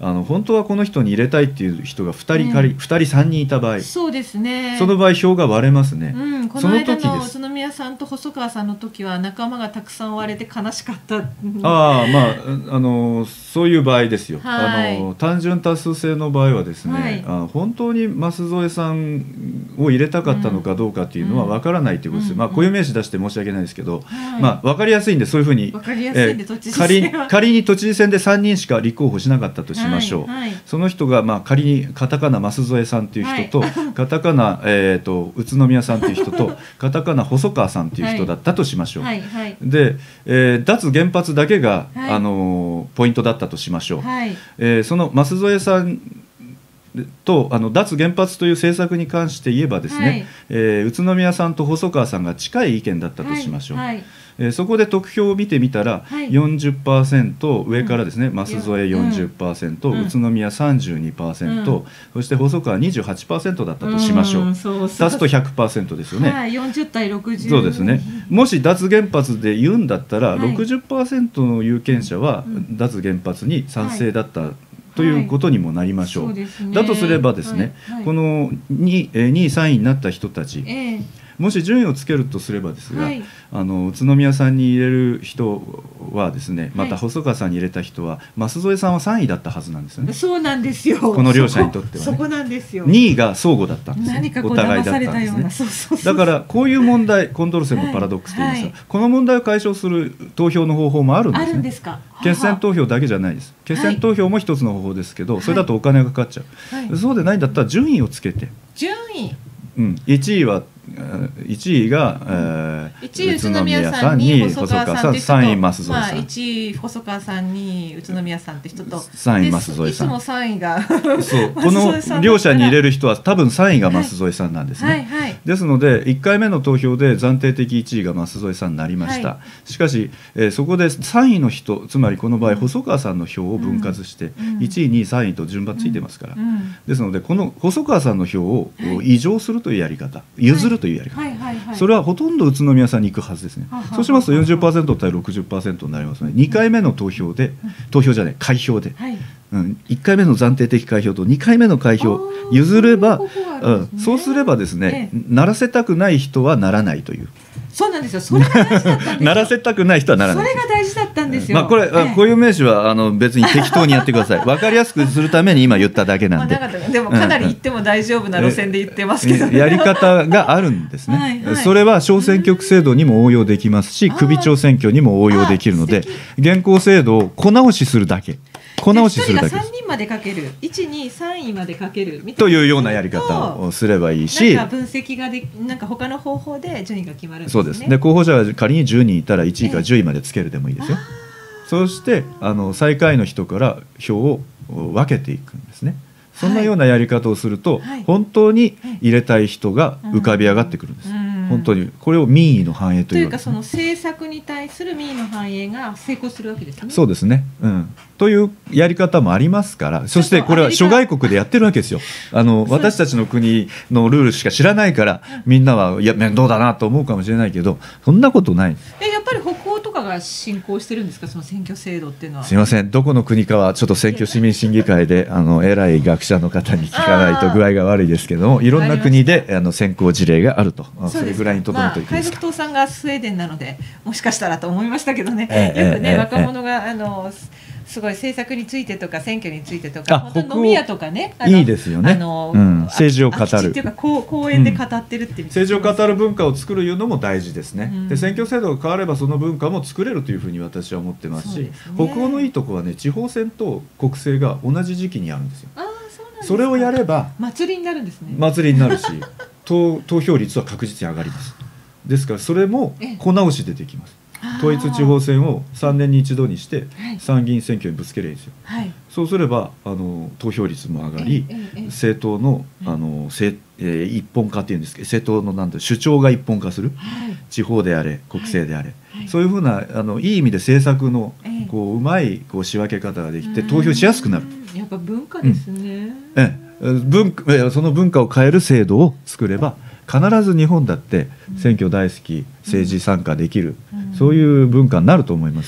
あの本当はこの人に入れたいっていう人がふたり仮、うん、ふたりさんにんいた場合、 そうですね、 その場合票が割れますね、 うん、この間の宇都宮さんと細川さんの時は仲間がたくさん割れて悲しかった。ああ、まあ、あのそういう場合ですよ、はい、あの単純多数制の場合はですね、はい、あ本当に舛添さんを入れたかったのかどうかっていうのは分からないということです、うん、まあ、固有名詞出して申し訳ないですけど、はい、まあ、分かりやすいんでそういうふうに、えー、仮に仮に都知事選でさんにんしか立候補しなかったとしましょう、はいはい、その人がまあ仮にカタカナ舛添さんという人と、はい、カタカナ、えー、と宇都宮さんという人とカタカナ細川さんという人だったとしましょう、はいはい、で、えー、脱原発だけが、はい、あのポイントだったとしましょう、はい、えー、その舛添さんとあの脱原発という政策に関して言えばですね、はい、えー、宇都宮さんと細川さんが近い意見だったとしましょう、はいはい、えー、そこで得票を見てみたら、はい、よんじゅっパーセント 上からですね、舛添 よんじゅっパーセント、うん、宇都宮 さんじゅうにパーセント、うん、そして細川 にじゅうはちパーセント だったとしましょう、うん、そうそう、足すと ひゃくパーセント ですよね、はい、 よんじゅうたいろくじゅう、 そうですね、もし脱原発で言うんだったら、はい、ろくじゅっパーセント の有権者は脱原発に賛成だった、はい、ということにもなりましょう、はい、そうですね、だとすればですね、はいはい、この にい、さんいになった人たち、えー、もし順位をつけるとすればですが、はい、あの宇都宮さんに入れる人はですね、また細川さんに入れた人は舛添さんはさんいだったはずなんですよね。 そうなんですよ、 この両者にとってはね、 そこなんですよ、 にいが相互だったんですよ、 何かこう騙されたような、そうそうそう、 だからこういう問題、コンドルセンのパラドックスといいますが、はいはい、この問題を解消する投票の方法もあるんですね。 あるんですか。 決選投票だけじゃないです。決選投票も一つの方法ですけど、はい、それだとお金がかかっちゃう、はい、そうでないんだったら順位をつけて、 順位、 うん、いちいはいちいが、えー、いちい宇都宮さんに細川さんって人と、さんい舛添さん、まあ、いちい細川さんに宇都宮さんって人とさんい舛添さん、いつもさんいがそうこの両者に入れる人は多分さんいが舛添さんなんですね、はいはいはい、ですのでいっかいめの投票で暫定的いちいが舛添さんになりました、はい、しかし、えー、そこでさんいの人、つまりこの場合細川さんの票を分割して、うん、いちいにいさんいと順番ついてますから、うんうん、ですのでこの細川さんの票を移譲するというやり方、はい、譲るというやり方、はいはいはいはい、それはほとんど宇都宮さんに行くはずですね。はははそうしますと よんじゅっパーセント 対 ろくじゅっパーセント になりますので、にかいめの投票で、投票じゃない開票で、はい、うん、いっかいめの暫定的開票とにかいめの開票譲れば、うん、そうすればですね、ええ、ならせたくない人はならないという。 そうなんですよ、それが大事だったんですよならせたくない人はならない、 それが大事だったんですよ、 まあ、これ、ええ、固有名詞はあの別に適当にやってください分かりやすくするために今言っただけなんで、まあ、 でもかなり言っても大丈夫な路線で言ってますけど、 やり方があるんですねはい、はい、それは小選挙区制度にも応用できますし、首長選挙にも応用できるので、現行制度を小直しするだけ、小直しするだけです。 ひとりがさんにんまでかける、いち、に、さんいまでかけるみたいなというようなやり方をすればいいし、 なんか分析がでなんか他の方法で順位が決まるんですね。 そうです。で候補者が仮にじゅうにんいたらいちいからじゅういまでつけるでもいいですよ。そしてあの最下位の人から票を分けていくんですね。そんなようなやり方をすると、はい、本当に入れたい人が浮かび上がってくるんです、うん、本当にこれを民意の反映という、 というかその政策に対する民意の反映が成功するわけですね。 そうですね、うん、というやり方もありますから、そしてこれは諸外国でやってるわけですよ。あの私たちの国のルールしか知らないからみんなはいや面倒だなと思うかもしれないけど、そんなことない。 えやっぱり北欧とかが進行してるんですか、その選挙制度っていうのは。 すいません、どこの国かはちょっと選挙市民審議会であの偉い学者の方に聞かないと具合が悪いですけども、いろんな国であの先行事例があると、それぐらいにとどめておいていいですか。 まあ、海賊党さんがスウェーデンなのでもしかしたらと思いましたけどね、ええよくね、ええ、若者があのすごい政策についてとか選挙についてとか本当飲み屋とかね、 いいですよね、あの、うん、政治を語るっていうか講演で語ってるって、うん、 政治を語る文化を作るいうのも大事ですね、うん、で選挙制度が変わればその文化も作れるというふうに私は思ってますし、ね、北欧のいいところはね、地方選と国政が同じ時期にあるんですよ。あ、そうなんですか。それをやれば祭りになるんですね。 祭りになるし投, 投票率は確実に上がります。ですからそれも小直しでできます。統一地方選をさんねんに一度にして参議院選挙にぶつければいいんですよ、はい、そうすればあの投票率も上がり、政党の、あのせ、えー、一本化っていうんですけど、政党のなんて主張が一本化する、はい、地方であれ国政であれ、はいはい、そういうふうなあのいい意味で政策のこううまいこう仕分け方ができて投票しやすくなる。 やっぱ文化ですね、 うん、ええ、文その文化を変える制度を作れば必ず日本だって選挙大好き、政治参加できる、うん、そういう文化になると思いますよ。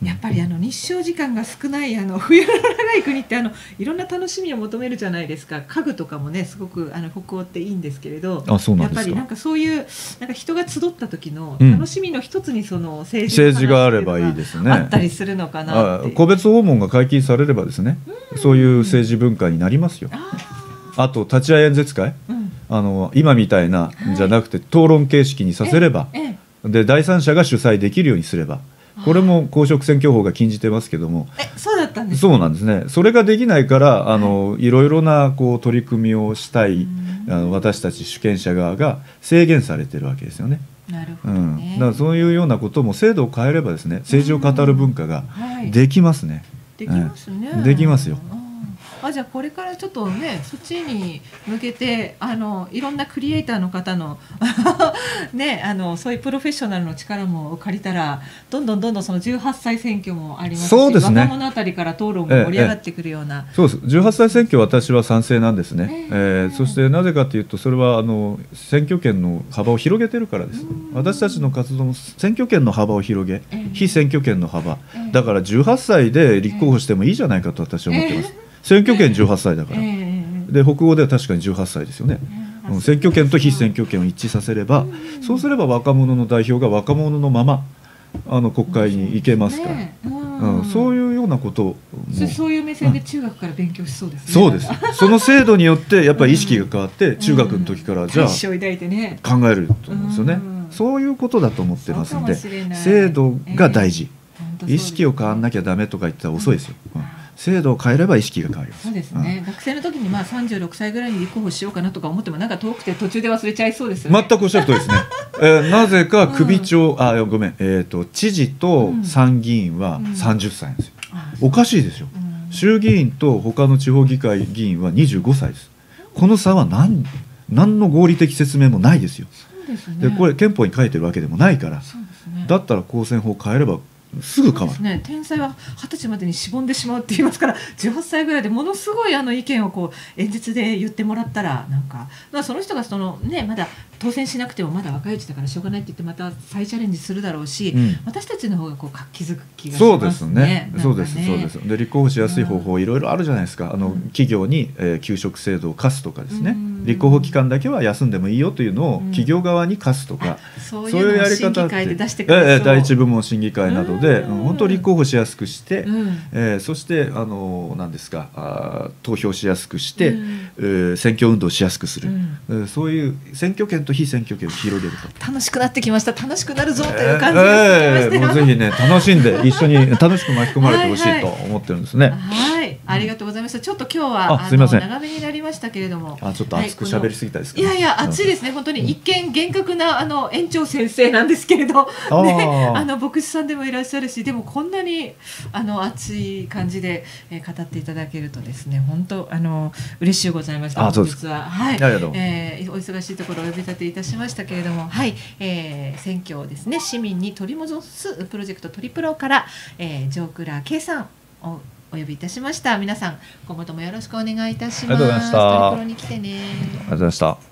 やっぱりあの日照時間が少ないあの冬の長い国ってあのいろんな楽しみを求めるじゃないですか。家具とかもねすごくあの北欧っていいんですけれど、 あ、そうなんですか。 やっぱりなんかそういうなんか人が集った時の楽しみの一つにその政治政治があればいいですね。 あったりするのかなって。 個別訪問が解禁されればですね、うん、そういう政治文化になりますよ。あ, あと立ち会い演説会、うん、あの今みたいなじゃなくて討論形式にさせれば、ええ、で第三者が主催できるようにすれば、これも公職選挙法が禁じてますけども、 えそうだったんですか。そうなんですね。それができないからあの、はい、いろいろなこう取り組みをしたいあの私たち主権者側が制限されてるわけですよね。 なるほどね。 うん、だからそういうようなことも制度を変えればですね、政治を語る文化ができますね。 はい、できますね、 うん、できますよ。 あ、じゃあこれからちょっとねそっちに向けてあのいろんなクリエイターの方のねあのそういうプロフェッショナルの力も借りたらどんどんどんどんそのじゅうはっさい選挙もありますし、 そうですね、 若者あたりから討論も盛り上がってくるような、ええええ、 そうです。じゅうはっさい選挙私は賛成なんですね。えーえー、そしてなぜかというとそれはあの選挙権の幅を広げてるからです。私たちの活動も選挙権の幅を広げ、えー、非選挙権の幅、えー、だからじゅうはっさいで立候補してもいいじゃないかと私は思ってます。えー選挙権じゅうはっさいだから、えー、で北欧では確かにじゅうはっさいですよね、えー、選挙権と非選挙権を一致させれば、うん、そうすれば若者の代表が若者のままあの国会に行けますから、ねうんうん、そういうようなことをそ, そういう目線で中学から勉強しそうですね、 うん、そうですその制度によってやっぱり意識が変わって、うん、中学の時からじゃあ考えると思うんですよね、うん、そういうことだと思ってますんで制度が大事、えー、意識を変わんなきゃダメとか言ったら遅いですよ、うんうん、制度を変えれば意識が変わります。 そうですね、うん、学生の時にまあさんじゅうろくさいぐらいに立候補しようかなとか思ってもなんか遠くて途中で忘れちゃいそうですよね。 全くおっしゃるとりですね、えー、なぜか首長、うん、あごめん、えーと、知事と参議院はさんじゅっさいなんですよ、うん、おかしいですよ、うん、衆議院と他の地方議会議員はにじゅうごさいです。この差は 何, 何の合理的説明もないですよ。 そうですね、 でこれ憲法に書いてるわけでもないから、 そうですね、 だったら公選法を変えればすぐ変わる。 そうですね、天才ははたちまでにしぼんでしまうって言いますからじゅうはっさいぐらいでものすごいあの意見をこう演説で言ってもらったらなんか、まあ、その人がその、ね、まだ当選しなくてもまだ若いうちだからしょうがないって言ってまた再チャレンジするだろうし、うん、私たちの方がこう活気づく気がしますね。 そうですね、そうですそうです。で立候補しやすい方法いろいろあるじゃないですか。あの、うん、企業に、えー、給食制度を課すとかですね、うん、立候補期間だけは休んでもいいよというのを企業側に課すとか、 うん、そういうのを審議会で出してくれそう、 えー、第一部門審議会などで、うん、本当に立候補しやすくして、うんえー、そしてあの何ですかあ投票しやすくして、うんえー、選挙運動しやすくする、うんえー、そういう選挙権と非選挙権を広げると楽しくなってきました。楽しくなるぞという感じがしてきましたよ、 えーえー、もうぜひね楽しんで一緒に楽しく巻き込まれてほしいと思ってるんですね。 はい、はい、ありがとうございました。ちょっと今日はああの長めになりましたけれども、 あちょっと熱く喋りすぎたですか、ね、 いやいや熱いですね本当に。一見厳格なあの園長先生なんですけれど、ね、あの牧師さんでもいらっしゃるし、でもこんなにあの熱い感じで、えー、語っていただけるとですね本当あの嬉しいございました。本日は、はいえー、お忙しいところお呼び立ていたしましたけれども、はい、えー、選挙をですね市民に取り戻すプロジェクトトリプロから、えー、城倉圭さんをお呼びいたしました。皆さん今後ともよろしくお願いいたします。 ありがとうございました。 トリプロに来てね。 ありがとうございました。